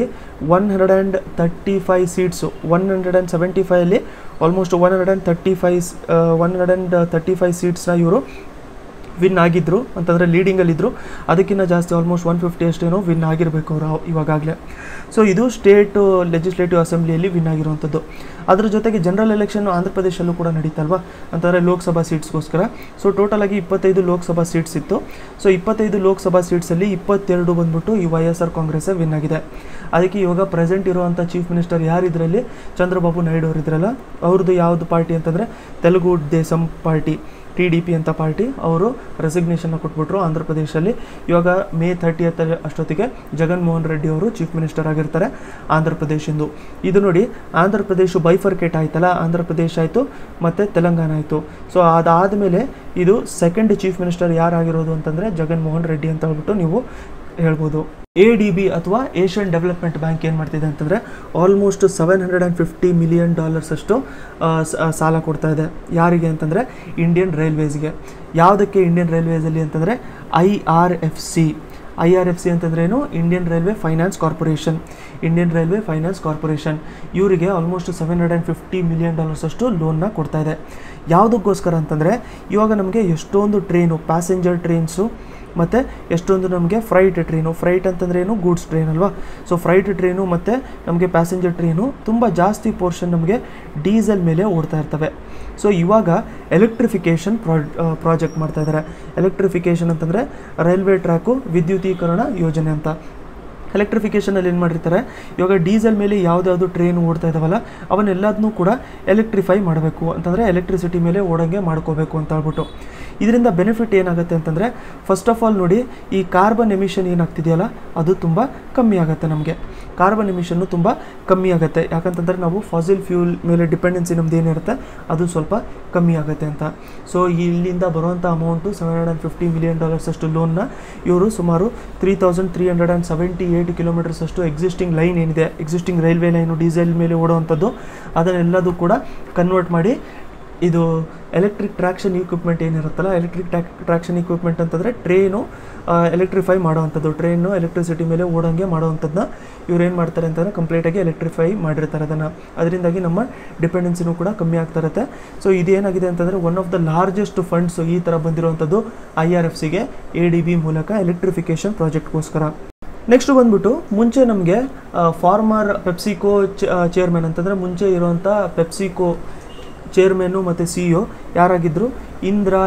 135 ಸೀಟ್ಸು, 175ಅಲ್ಲಿ ಆಲ್ಮೋಸ್ಟ್ 135 ಸೀಟ್ಸ್ನ ಇವರು ವಿನ್ ಆಗಿದ್ದರು. ಅಂತಂದರೆ ಲೀಡಿಂಗಲ್ಲಿದ್ದರು. ಅದಕ್ಕಿಂತ ಜಾಸ್ತಿ ಆಲ್ಮೋಸ್ಟ್ 150 ಅಷ್ಟೇನೋ ವಿನ್ ಆಗಿರಬೇಕು ಅವರು ಇವಾಗಲೇ. ಸೊ ಇದು ಸ್ಟೇಟ್ ಲೆಜಿಸ್ಲೇಟಿವ್ ಅಸೆಂಬ್ಲಿಯಲ್ಲಿ ವಿನ್ ಆಗಿರುವಂಥದ್ದು. ಅದರ ಜೊತೆಗೆ ಜನರಲ್ ಎಲೆಕ್ಷನ್ ಆಂಧ್ರ ಪ್ರದೇಶಲ್ಲೂ ಕೂಡ ನಡೀತಲ್ವಾ, ಅಂತಂದರೆ ಲೋಕಸಭಾ ಸೀಟ್ಸ್ಗೋಸ್ಕರ. ಸೊ ಟೋಟಲಾಗಿ 25 ಲೋಕಸಭಾ ಸೀಟ್ಸ್ ಇತ್ತು. ಸೊ 25 ಲೋಕಸಭಾ ಸೀಟ್ಸಲ್ಲಿ 22 ಬಂದ್ಬಿಟ್ಟು ಈ YSR ಕಾಂಗ್ರೆಸ್ಸೇ ವಿನ್ ಆಗಿದೆ. ಅದಕ್ಕೆ ಇವಾಗ ಪ್ರೆಸೆಂಟ್ ಇರುವಂಥ ಚೀಫ್ ಮಿನಿಸ್ಟರ್ ಯಾರಿದ್ರಲ್ಲಿ, ಚಂದ್ರಬಾಬು ನಾಯ್ಡು ಅವರು ಇದ್ರಲ್ಲ, ಅವ್ರದ್ದು ಯಾವುದು ಪಾರ್ಟಿ ಅಂತಂದರೆ ತೆಲುಗು ದೇಶಂ ಪಾರ್ಟಿ, TDP ಅಂತ ಪಾರ್ಟಿ, ಅವರು ರೆಸಿಗ್ನೇಷನ್ನ ಕೊಟ್ಬಿಟ್ರು ಆಂಧ್ರ ಪ್ರದೇಶಲ್ಲಿ. ಇವಾಗ May 30th ಅಷ್ಟೊತ್ತಿಗೆ ಜಗನ್ಮೋಹನ್ ರೆಡ್ಡಿ ಅವರು ಚೀಫ್ ಮಿನಿಸ್ಟರ್ ಆಗಿರ್ತಾರೆ ಆಂಧ್ರ ಪ್ರದೇಶಿಂದು. ಇದು ನೋಡಿ, ಆಂಧ್ರ ಪ್ರದೇಶ ಬೈಫರ್ಕೇಟ್ ಆಯ್ತಲ್ಲ, ಆಂಧ್ರ ಪ್ರದೇಶ ಆಯಿತು ಮತ್ತು ತೆಲಂಗಾಣ ಆಯಿತು. ಸೊ ಅದಾದಮೇಲೆ ಇದು ಸೆಕೆಂಡ್ ಚೀಫ್ ಮಿನಿಸ್ಟರ್ ಯಾರಾಗಿರೋದು ಅಂತಂದರೆ ಜಗನ್ಮೋಹನ್ ರೆಡ್ಡಿ ಅಂತ ಹೇಳ್ಬಿಟ್ಟು ನೀವು ಹೇಳ್ಬೋದು. ADB ಅಥವಾ ಏಷ್ಯನ್ ಡೆವಲಪ್ಮೆಂಟ್ ಬ್ಯಾಂಕ್ ಏನು ಮಾಡ್ತಿದೆ ಅಂತಂದರೆ, ಆಲ್ಮೋಸ್ಟ್ $750 million ಅಷ್ಟು ಸಾಲ ಕೊಡ್ತಾ ಇದೆ. ಯಾರಿಗೆ ಅಂತಂದರೆ ಇಂಡಿಯನ್ ರೈಲ್ವೇಸ್ಗೆ. ಯಾವುದಕ್ಕೆ ಇಂಡಿಯನ್ ರೈಲ್ವೇಸಲ್ಲಿ ಅಂತಂದರೆ IRFC ಅಂತಂದ್ರೇನು, Indian railway finance corporation. Indian railway finance corporation ಇವರಿಗೆ ಆಲ್ಮೋಸ್ಟ್ $750 million ಅಷ್ಟು ಲೋನ್ನ ಕೊಡ್ತಾ ಇದೆ. ಯಾವುದಕ್ಕೋಸ್ಕರ ಅಂತಂದರೆ, ಇವಾಗ ನಮಗೆ ಎಷ್ಟೊಂದು ಟ್ರೈನು, ಪ್ಯಾಸೆಂಜರ್ ಟ್ರೈನ್ಸು ಮತ್ತು ಎಷ್ಟೊಂದು ನಮಗೆ ಫ್ರೈಟ್ ಟ್ರೈನು, ಫ್ರೈಟ್ ಅಂತಂದ್ರೆ ಏನು, ಗೂಡ್ಸ್ ಟ್ರೈನ್ ಅಲ್ವಾ. ಸೊ ಫ್ರೈಟ್ ಟ್ರೈನು ಮತ್ತು ನಮಗೆ ಪ್ಯಾಸೆಂಜರ್ ಟ್ರೈನು ತುಂಬ ಜಾಸ್ತಿ ಪೋರ್ಷನ್ ನಮಗೆ ಡೀಸೆಲ್ ಮೇಲೆ ಓಡ್ತಾ ಇರ್ತವೆ. ಸೊ ಇವಾಗ ಎಲೆಕ್ಟ್ರಿಫಿಕೇಷನ್ ಪ್ರಾಜೆಕ್ಟ್ ಮಾಡ್ತಾ ಇದ್ದಾರೆ. ಎಲೆಕ್ಟ್ರಿಫಿಕೇಷನ್ ಅಂತಂದರೆ ರೈಲ್ವೆ ಟ್ರ್ಯಾಕು ವಿದ್ಯುದೀಕರಣ ಯೋಜನೆ ಅಂತ. ಎಲೆಕ್ಟ್ರಿಫಿಕೇಷನಲ್ಲಿ ಏನು ಮಾಡಿರ್ತಾರೆ, ಇವಾಗ ಡೀಸೆಲ್ ಮೇಲೆ ಯಾವುದ್ಯಾವುದು ಟ್ರೈನ್ ಓಡ್ತಾ ಇದ್ದಾವಲ್ಲ, ಅವನ್ನೆಲ್ಲದನ್ನೂ ಕೂಡ ಎಲೆಕ್ಟ್ರಿಫೈ ಮಾಡಬೇಕು ಅಂತಂದರೆ ಎಲೆಕ್ಟ್ರಿಸಿಟಿ ಮೇಲೆ ಓಡೋಂಗೆ ಮಾಡ್ಕೋಬೇಕು ಅಂತ ಹೇಳ್ಬಿಟ್ಟು. ಇದರಿಂದ ಬೆನಿಫಿಟ್ ಏನಾಗುತ್ತೆ ಅಂತಂದರೆ, ಫಸ್ಟ್ ಆಫ್ ಆಲ್ ನೋಡಿ, ಈ ಕಾರ್ಬನ್ ಎಮಿಷನ್ ಏನಾಗ್ತಿದೆಯಲ್ಲ ಅದು ತುಂಬ ಕಮ್ಮಿ ಆಗುತ್ತೆ. ನಮಗೆ ಕಾರ್ಬನ್ ಎಮಿಷನ್ನು ತುಂಬ ಕಮ್ಮಿ ಆಗುತ್ತೆ. ಯಾಕಂತಂದರೆ ನಾವು ಫಾಸಿಲ್ ಫ್ಯೂಲ್ ಮೇಲೆ ಡಿಪೆಂಡೆನ್ಸಿ ನಮ್ದು ಏನಿರುತ್ತೆ ಅದು ಸ್ವಲ್ಪ ಕಮ್ಮಿ ಆಗುತ್ತೆ ಅಂತ. ಸೊ ಇಲ್ಲಿಂದ ಬರುವಂಥ ಅಮೌಂಟು $750 million ಅಷ್ಟು ಲೋನ್ನ ಇವರು ಸುಮಾರು 3,378 ಕಿಲೋಮೀಟರ್ಸ್ ಅಷ್ಟು ಎಕ್ಸಿಸ್ಟಿಂಗ್ ಲೈನ್ ಏನಿದೆ, ಎಕ್ಸಿಸ್ಟಿಂಗ್ ರೈಲ್ವೆ ಲೈನು ಡೀಸೆಲ್ ಮೇಲೆ ಓಡುವಂಥದ್ದು, ಅದನ್ನೆಲ್ಲದೂ ಕೂಡ ಕನ್ವರ್ಟ್ ಮಾಡಿ ಇದು ಎಲೆಕ್ಟ್ರಿಕ್ ಟ್ರ್ಯಾಕ್ಷನ್ ಇಕ್ವಿಪ್ಮೆಂಟ್ ಏನಿರುತ್ತಲ್ಲ, ಎಲೆಕ್ಟ್ರಿಕ್ ಟ್ರ್ಯಾಕ್ಷನ್ ಇಕ್ವಿಪ್ಮೆಂಟ್ ಅಂತಂದರೆ ಟ್ರೈನು ಎಲೆಕ್ಟ್ರಿಫೈ ಮಾಡೋವಂಥದ್ದು, ಟ್ರೈನು ಎಲೆಕ್ಟ್ರಿಸಿಟಿ ಮೇಲೆ ಓಡೋಂಗೆ ಮಾಡೋವಂಥದ್ದನ್ನ ಇವ್ರು ಏನು ಮಾಡ್ತಾರೆ ಅಂತಂದರೆ ಕಂಪ್ಲೀಟಾಗಿ ಎಲೆಕ್ಟ್ರಿಫೈ ಮಾಡಿರ್ತಾರೆ ಅದನ್ನು. ಅದರಿಂದಾಗಿ ನಮ್ಮ ಡಿಪೆಂಡೆನ್ಸಿನೂ ಕೂಡ ಕಮ್ಮಿ ಆಗ್ತಾ ಇರುತ್ತೆ. ಸೊ ಇದೇನಾಗಿದೆ ಅಂತಂದರೆ one of the largest funds ಈ ಥರ ಬಂದಿರುವಂಥದ್ದು IRFCಗೆ ADB ಮೂಲಕ ಎಲೆಕ್ಟ್ರಿಫಿಕೇಷನ್ ಪ್ರಾಜೆಕ್ಟ್ಗೋಸ್ಕರ. ನೆಕ್ಸ್ಟ್ ಬಂದ್ಬಿಟ್ಟು, ಮುಂಚೆ ನಮಗೆ ಫಾರ್ಮರ್ ಪೆಪ್ಸಿಕೋ ಚೇರ್ಮನ್ ಅಂತಂದರೆ ಮುಂಚೆ ಇರುವಂಥ ಪೆಪ್ಸಿಕೋ ಚೇರ್ಮನ್ನು ಮತ್ತು CEO ಯಾರಾಗಿದ್ದರು, ಇಂದ್ರಾ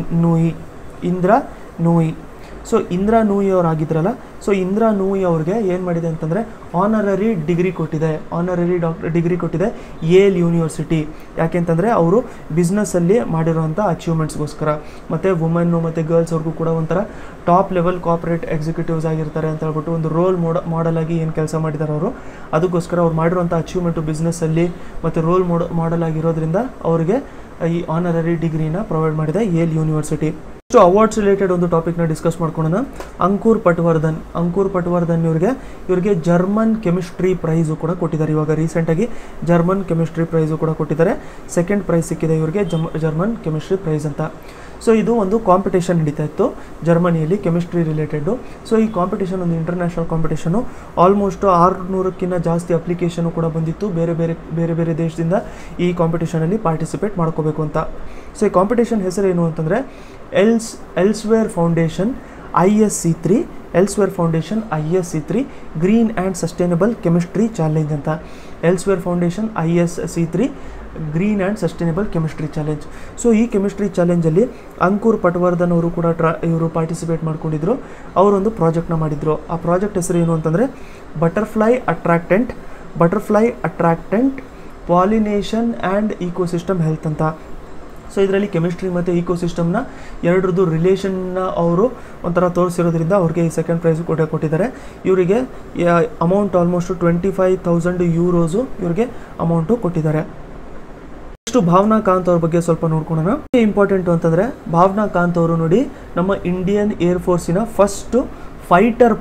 ನೂಯಿ. ಸೊ ಇಂದ್ರಾ ನೂಯಿ ಅವರಾಗಿದ್ರಲ್ಲ, ಸೊ ಇಂದ್ರಾ ನೂಯಿ ಅವ್ರಿಗೆ ಏನು ಮಾಡಿದೆ ಅಂತಂದರೆ ಆನರರಿ ಡಿಗ್ರಿ ಕೊಟ್ಟಿದೆ ಯೇಲ್ ಯೂನಿವರ್ಸಿಟಿ. ಯಾಕೆಂತಂದರೆ ಅವರು ಬಿಸ್ನೆಸ್ಸಲ್ಲಿ ಮಾಡಿರೋವಂಥ ಅಚೀವ್ಮೆಂಟ್ಸ್ಗೋಸ್ಕರ, ಮತ್ತು ವುಮೆನ್ನು ಮತ್ತು ಗರ್ಲ್ಸ್ ಅವ್ರಿಗೂ ಕೂಡ ಒಂಥರ ಟಾಪ್ ಲೆವೆಲ್ ಕಾರ್ಪೊರೇಟ್ ಎಕ್ಸಿಕ್ಯೂಟಿವ್ಸ್ ಆಗಿರ್ತಾರೆ ಅಂತ ಹೇಳ್ಬಿಟ್ಟು ಒಂದು ರೋಲ್ ಮಾಡೆಲ್ ಆಗಿ ಏನು ಕೆಲಸ ಮಾಡಿದ್ದಾರೆ ಅವರು, ಅದಕ್ಕೋಸ್ಕರ ಅವ್ರು ಮಾಡಿರೋಂಥ ಅಚೀವ್ಮೆಂಟು ಬಿಸ್ನೆಸ್ಸಲ್ಲಿ ಮತ್ತು ರೋಲ್ ಮಾಡೆಲ್ ಆಗಿರೋದ್ರಿಂದ ಅವರಿಗೆ ಈ ಆನರರಿ ಡಿಗ್ರಿನ ಪ್ರೊವೈಡ್ ಮಾಡಿದೆ Yale university. So awards related ಒಂದು ಟಾಪಿಕ್ನ ಡಿಸ್ಕಸ್ ಮಾಡ್ಕೊಳ್ಳೋಣ. ಅಂಕುರ್ ಪಟ್ವರ್ಧನ್ ಇವರಿಗೆ ಜರ್ಮನ್ ಕೆಮಿಸ್ಟ್ರಿ ಪ್ರೈಸು ಕೂಡ ಕೊಟ್ಟಿದ್ದಾರೆ. ಇವಾಗ ರೀಸೆಂಟಾಗಿ ಜರ್ಮನ್ ಕೆಮಿಸ್ಟ್ರಿ ಪ್ರೈಸು ಕೂಡ ಕೊಟ್ಟಿದ್ದಾರೆ. ಸೆಕೆಂಡ್ ಪ್ರೈಸ್ ಸಿಕ್ಕಿದೆ ಇವರಿಗೆ ಜರ್ಮನ್ ಕೆಮಿಸ್ಟ್ರಿ ಪ್ರೈಸ್ ಅಂತ. ಸೊ ಇದು ಒಂದು ಕಾಂಪಿಟೇಷನ್ ನಡೀತಾ ಇತ್ತು ಜರ್ಮನಿಯಲ್ಲಿ ಕೆಮಿಸ್ಟ್ರಿ ರಿಲೇಟೆಡ್ಡು. ಸೊ ಈ ಕಾಂಪಿಟೇಷನ್ ಒಂದು ಇಂಟರ್ನ್ಯಾಷನಲ್ ಕಾಂಪಿಟೇಷನು, ಆಲ್ಮೋಸ್ಟ್ 600ಕ್ಕಿಂತ ಜಾಸ್ತಿ ಅಪ್ಲಿಕೇಶನು ಕೂಡ ಬಂದಿತ್ತು ಬೇರೆ ಬೇರೆ ದೇಶದಿಂದ ಈ ಕಾಂಪಿಟೇಷನಲ್ಲಿ ಪಾರ್ಟಿಸಿಪೇಟ್ ಮಾಡ್ಕೋಬೇಕು ಅಂತ. ಸೊ ಈ ಕಾಂಪಿಟೇಷನ್ ಹೆಸರು ಏನು ಅಂತಂದರೆ Elsevier foundation ISC3 Elsevier foundation ISC3 green and sustainable chemistry challenge ಅಂತ. Elsevier foundation ISC3 green and sustainable chemistry challenge. So ಈ ಕೆಮಿಸ್ಟ್ರಿ ಚಾಲೆಂಜಲ್ಲಿ ಅಂಕುರ್ ಪಟವರ್ಧನ್ ಅವರು ಕೂಡ ಇವರು ಪಾರ್ಟಿಸಿಪೇಟ್ ಮಾಡ್ಕೊಂಡಿದ್ರು. ಅವರೊಂದು ಪ್ರಾಜೆಕ್ಟ್ನ ಮಾಡಿದ್ರು. ಆ ಪ್ರಾಜೆಕ್ಟ್ ಹೆಸರು ಏನು ಅಂತಂದರೆ butterfly attractant pollination and ecosystem health ಅಂತ. ಸೊ ಇದರಲ್ಲಿ ಕೆಮಿಸ್ಟ್ರಿ ಮತ್ತು ಇಕೋಸಿಸ್ಟಮ್ನ ಎರಡರದ್ದು ರಿಲೇಷನ್ನ ಅವರು ಒಂಥರ ತೋರಿಸಿರೋದ್ರಿಂದ ಅವ್ರಿಗೆ ಈ ಸೆಕೆಂಡ್ ಪ್ರೈಸ್ ಕೊಟ್ಟಿದ್ದಾರೆ. ಇವರಿಗೆ ಅಮೌಂಟ್ ಆಲ್ಮೋಸ್ಟ್ 25,000 ಯೂರೋಸು ಇವ್ರಿಗೆ ಅಮೌಂಟು ಕೊಟ್ಟಿದ್ದಾರೆ. ನೆಕ್ಸ್ಟು ಭಾವನಾ ಕಾಂತ್ ಅವ್ರ ಬಗ್ಗೆ ಸ್ವಲ್ಪ ನೋಡ್ಕೊಳ್ಳೋಣ. ಇಂಪಾರ್ಟೆಂಟು ಅಂತಂದರೆ ಭಾವನಾ ಕಾಂತ್ ಅವರು ನೋಡಿ ನಮ್ಮ ಇಂಡಿಯನ್ ಏರ್ಫೋರ್ಸಿನ ಫಸ್ಟು ಫೈಟರ್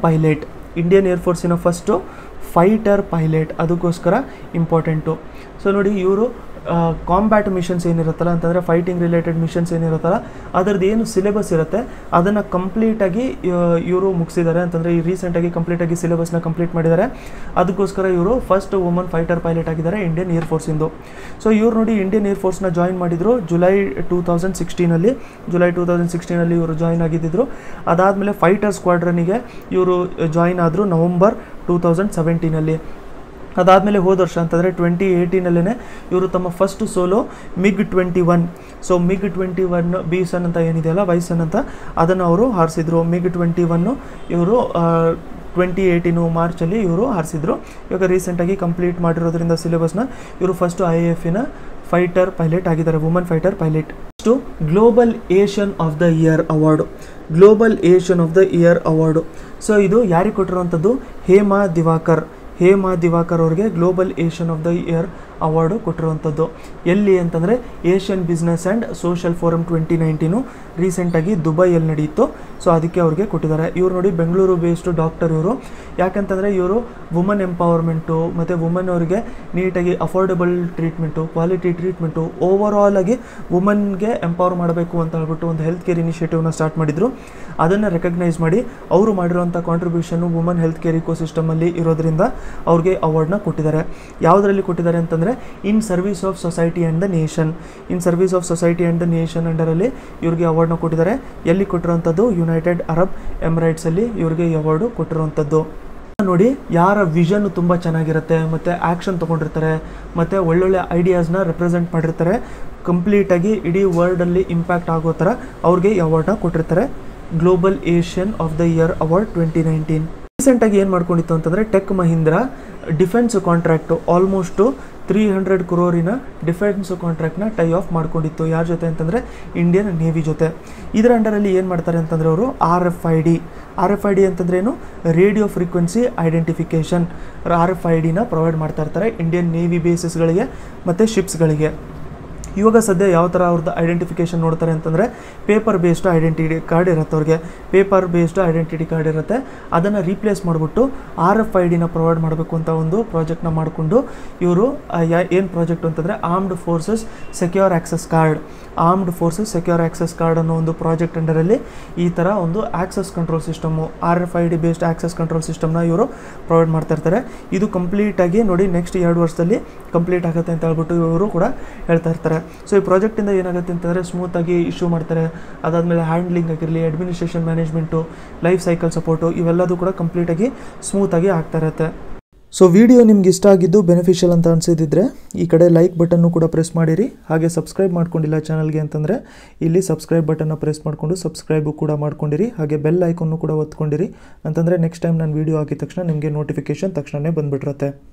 ಪೈಲಟ್, ಅದಕ್ಕೋಸ್ಕರ ಇಂಪಾರ್ಟೆಂಟು. ಸೊ ನೋಡಿ ಇವರು ಕಾಂಬ್ಯಾಟ್ ಮಿಷನ್ಸ್ ಏನಿರುತ್ತಲ್ಲ ಅಂತಂದರೆ ಫೈಟಿಂಗ್ ರಿಲೇಟೆಡ್ ಮಿಷನ್ಸ್ ಏನಿರುತ್ತಲ್ಲ ಅದರದ್ದು ಏನು ಸಿಲೆಬಸ್ ಇರುತ್ತೆ ಅದನ್ನು ಕಂಪ್ಲೀಟಾಗಿ ಇವರು ಮುಗಿಸಿದ್ದಾರೆ. ಅಂತಂದರೆ ಈ ರೀಸೆಂಟಾಗಿ ಕಂಪ್ಲೀಟಾಗಿ ಸಿಲೆಬಸ್ನ ಕಂಪ್ಲೀಟ್ ಮಾಡಿದ್ದಾರೆ. ಅದಕ್ಕೋಸ್ಕರ ಇವರು ಫಸ್ಟ್ ವುಮನ್ ಫೈಟರ್ ಪೈಲಟ್ ಆಗಿದ್ದಾರೆ ಇಂಡಿಯನ್ ಏರ್ಫೋರ್ಸಿಂದು. ಸೊ ಇವರು ನೋಡಿ ಇಂಡಿಯನ್ ಏರ್ಫೋರ್ಸ್ನ ಜಾಯಿನ್ ಮಾಡಿದರು ಜುಲೈ 2016 ಇವರು ಜಾಯಿನ್ ಆಗಿದ್ದರು. ಅದಾದಮೇಲೆ ಫೈಟರ್ ಸ್ಕ್ವಾಡ್ರನಿಗೆ ಇವರು ಜಾಯಿನ್ ಆದರು ನವಂಬರ್ 2017. ಅದಾದಮೇಲೆ ಹೋದ ವರ್ಷ ಅಂತಂದರೆ 2018 ಇವರು ತಮ್ಮ first solo MiG-21 so MiG-21 B-1 ಅಂತ ಏನಿದೆಯಲ್ಲ ವೈಸನ್ ಅಂತ ಅದನ್ನು ಅವರು ಹಾರಿಸಿದ್ರು. MiG-21 ಇವರು 2018 ಮಾರ್ಚಲ್ಲಿ ಇವರು ಹಾರಿಸಿದ್ರು. ಇವಾಗ ರೀಸೆಂಟಾಗಿ ಕಂಪ್ಲೀಟ್ ಮಾಡಿರೋದ್ರಿಂದ ಸಿಲೆಬಸ್ನ ಇವರು ಫಸ್ಟು IAFನ ಫೈಟರ್ ಪೈಲಟ್ ಆಗಿದ್ದಾರೆ, woman fighter pilot. Next global Asian of the year award. So ಇದು ಯಾರಿಗೆ ಕೊಟ್ಟಿರುವಂಥದ್ದು? ಹೇಮಾ ದಿವಾಕರ್ ಅವ್ರಿಗೆ global Asian of the year award ಕೊಟ್ಟಿರುವಂಥದ್ದು. ಎಲ್ಲಿ ಅಂತಂದರೆ Asian business and social forum 2019 ರೀಸೆಂಟಾಗಿ ದುಬೈಯಲ್ಲಿ ನಡೆಯಿತು. ಸೊ ಅದಕ್ಕೆ ಅವ್ರಿಗೆ ಕೊಟ್ಟಿದ್ದಾರೆ. ಇವರು ನೋಡಿ ಬೆಂಗಳೂರು ಬೇಸ್ಡು ಡಾಕ್ಟರ್ ಇವರು. ಯಾಕಂತಂದರೆ ಇವರು ವುಮನ್ ಎಂಪವರ್ಮೆಂಟು ಮತ್ತು ವುಮನ್ ಅವರಿಗೆ ನೀಟಾಗಿ affordable treatment, quality treatment, overall ಆಗಿ ವುಮನ್ಗೆ ಎಂಪವರ್ ಮಾಡಬೇಕು ಅಂತ ಹೇಳ್ಬಿಟ್ಟು ಒಂದು ಹೆಲ್ತ್ ಕೇರ್ ಇನಿಷಿಯೇಟಿವ್ನ ಸ್ಟಾರ್ಟ್ ಮಾಡಿದರು. ಅದನ್ನು ರೆಕಗ್ನೈಸ್ ಮಾಡಿ ಅವರು ಮಾಡಿರುವಂಥ ಕಾಂಟ್ರಿಬ್ಯೂಷನ್ನು ವುಮನ್ ಹೆಲ್ತ್ ಕೇರ್ ಇಕೋಸಿಸ್ಟಮಲ್ಲಿ ಇರೋದ್ರಿಂದ ಅವ್ರಿಗೆ ಅವಾರ್ಡ್ನ ಕೊಟ್ಟಿದ್ದಾರೆ. ಯಾವುದರಲ್ಲಿ ಕೊಟ್ಟಿದ್ದಾರೆ ಅಂತಂದರೆ in service of society and the nation ಅಂಡರಲ್ಲಿ ಇವ್ರಿಗೆ ಅವಾರ್ಡ್ನ ಕೊಟ್ಟಿದ್ದಾರೆ. ಎಲ್ಲಿ ಕೊಟ್ಟಿರುವಂಥದ್ದು? ಯುನೈಟೆಡ್ ಅರಬ್ ಎಮಿರೇಟ್ಸಲ್ಲಿ ಇವ್ರಿಗೆ ಈ ಅವಾರ್ಡು ಕೊಟ್ಟಿರುವಂಥದ್ದು. ನೋಡಿ ಯಾರ ವಿಷನ್ ತುಂಬ ಚೆನ್ನಾಗಿರುತ್ತೆ ಮತ್ತು ಆ್ಯಕ್ಷನ್ ತೊಗೊಂಡಿರ್ತಾರೆ ಮತ್ತು ಒಳ್ಳೊಳ್ಳೆ ಐಡಿಯಾಸ್ನ ರೆಪ್ರೆಸೆಂಟ್ ಮಾಡಿರ್ತಾರೆ, ಕಂಪ್ಲೀಟಾಗಿ ಇಡೀ ವರ್ಲ್ಡಲ್ಲಿ ಇಂಪ್ಯಾಕ್ಟ್ ಆಗೋ ಥರ ಅವ್ರಿಗೆ ಈ ಅವಾರ್ಡ್ನ ಕೊಟ್ಟಿರ್ತಾರೆ. Global Asian of the year award 2019. ರೀಸೆಂಟಾಗಿ ಏನು ಮಾಡ್ಕೊಂಡಿತ್ತು ಅಂತಂದರೆ tech Mahindra defence contract almost 300 crore defence ಕಾಂಟ್ರಾಕ್ಟ್ನ ಟೈ ಆಫ್ ಮಾಡ್ಕೊಂಡಿತ್ತು. ಯಾರ ಜೊತೆ ಅಂತಂದರೆ ಇಂಡಿಯನ್ ನೇವಿ ಜೊತೆ. ಇದರ ಅಂಡರಲ್ಲಿ ಏನು ಮಾಡ್ತಾರೆ ಅಂತಂದರೆ ಅವರು RFID ಅಂತಂದ್ರೆ ಏನು? ರೇಡಿಯೋ ಫ್ರೀಕ್ವೆನ್ಸಿ ಐಡೆಂಟಿಫಿಕೇಷನ್ RFIDನ ಪ್ರೊವೈಡ್ ಮಾಡ್ತಾ ಇರ್ತಾರೆ ಇಂಡಿಯನ್ ನೇವಿ ಬೇಸಸ್ಗಳಿಗೆ ಮತ್ತು ಶಿಪ್ಸ್ಗಳಿಗೆ. ಇವಾಗ ಸದ್ಯ ಯಾವ ಥರ ಅವ್ರದ್ದು ಐಡೆಂಟಿಫಿಕೇಷನ್ ನೋಡ್ತಾರೆ ಅಂತಂದರೆ ಪೇಪರ್ ಬೇಸ್ಡ್ ಐಡೆಂಟಿಟಿ ಕಾರ್ಡ್ ಇರುತ್ತೆ. ಅದನ್ನು ರೀಪ್ಲೇಸ್ ಮಾಡಿಬಿಟ್ಟು RFIDನ ಪ್ರೊವೈಡ್ ಮಾಡಬೇಕು ಅಂತ ಒಂದು ಪ್ರಾಜೆಕ್ಟ್ನ ಮಾಡಿಕೊಂಡು ಇವರು ಏನು ಪ್ರಾಜೆಕ್ಟ್ ಅಂತಂದರೆ armed forces secure access card ಅನ್ನೋ ಒಂದು ಪ್ರಾಜೆಕ್ಟ್ ಅಂಡರಲ್ಲಿ ಈ ಥರ ಒಂದು access control system RFID based access control ಸಿಸ್ಟಮ್ನ ಇವರು ಪ್ರೊವೈಡ್ ಮಾಡ್ತಾ ಇರ್ತಾರೆ. ಇದು ಕಂಪ್ಲೀಟಾಗಿ ನೋಡಿ ನೆಕ್ಸ್ಟ್ 2 ವರ್ಷದಲ್ಲಿ ಕಂಪ್ಲೀಟ್ ಆಗುತ್ತೆ ಅಂತ ಹೇಳ್ಬಿಟ್ಟು ಇವರು ಕೂಡ ಹೇಳ್ತಾ ಇರ್ತಾರೆ. ಸೊ ಈ ಪ್ರಾಜೆಕ್ಟಿಂದ ಏನಾಗುತ್ತೆ ಅಂತಂದರೆ ಸ್ಮೂತಾಗಿ ಇಶ್ಯೂ ಮಾಡ್ತಾರೆ. ಅದಾದಮೇಲೆ ಹ್ಯಾಂಡ್ಲಿಂಗ್ ಆಗಿರಲಿ, administration management, life cycle support ಇವೆಲ್ಲದೂ ಕೂಡ ಕಂಪ್ಲೀಟಾಗಿ ಸ್ಮೂತಾಗಿ ಆಗ್ತಾ ಇರುತ್ತೆ. ಸೊ ವಿಡಿಯೋ ನಿಮ್ಗೆ ಇಷ್ಟ ಆಗಿದ್ದು ಬೆನಿಫಿಷಿಯಲ್ ಅಂತ ಅನಿಸಿದ್ರೆ ಈ ಕಡೆ ಲೈಕ್ ಬಟನ್ನು ಕೂಡ ಪ್ರೆಸ್ ಮಾಡಿರಿ. ಹಾಗೆ ಸಬ್ಸ್ಕ್ರೈಬ್ ಮಾಡ್ಕೊಂಡಿಲ್ಲ ಚಾನಲ್ಗೆ ಅಂತಂದರೆ ಇಲ್ಲಿ ಸಬ್ಸ್ಕ್ರೈಬ್ ಬಟನ್ನ ಪ್ರೆಸ್ ಮಾಡಿಕೊಂಡು ಸಬ್ಸ್ಕ್ರೈಬು ಕೂಡ ಮಾಡ್ಕೊಂಡಿರಿ. ಹಾಗೆ ಬೆಲ್ ಐಕನ್ನು ಕೂಡ ಒತ್ಕೊಂಡಿರಿ ಅಂತಂದರೆ ನೆಕ್ಸ್ಟ್ ಟೈಮ್ ನಾನು ವೀಡಿಯೋ ಹಾಕಿದ ತಕ್ಷಣ ನಿಮಗೆ ನೋಟಿಫಿಕೇಷನ್ ತಕ್ಷಣವೇ ಬಂದುಬಿಟ್ಟಿರುತ್ತೆ.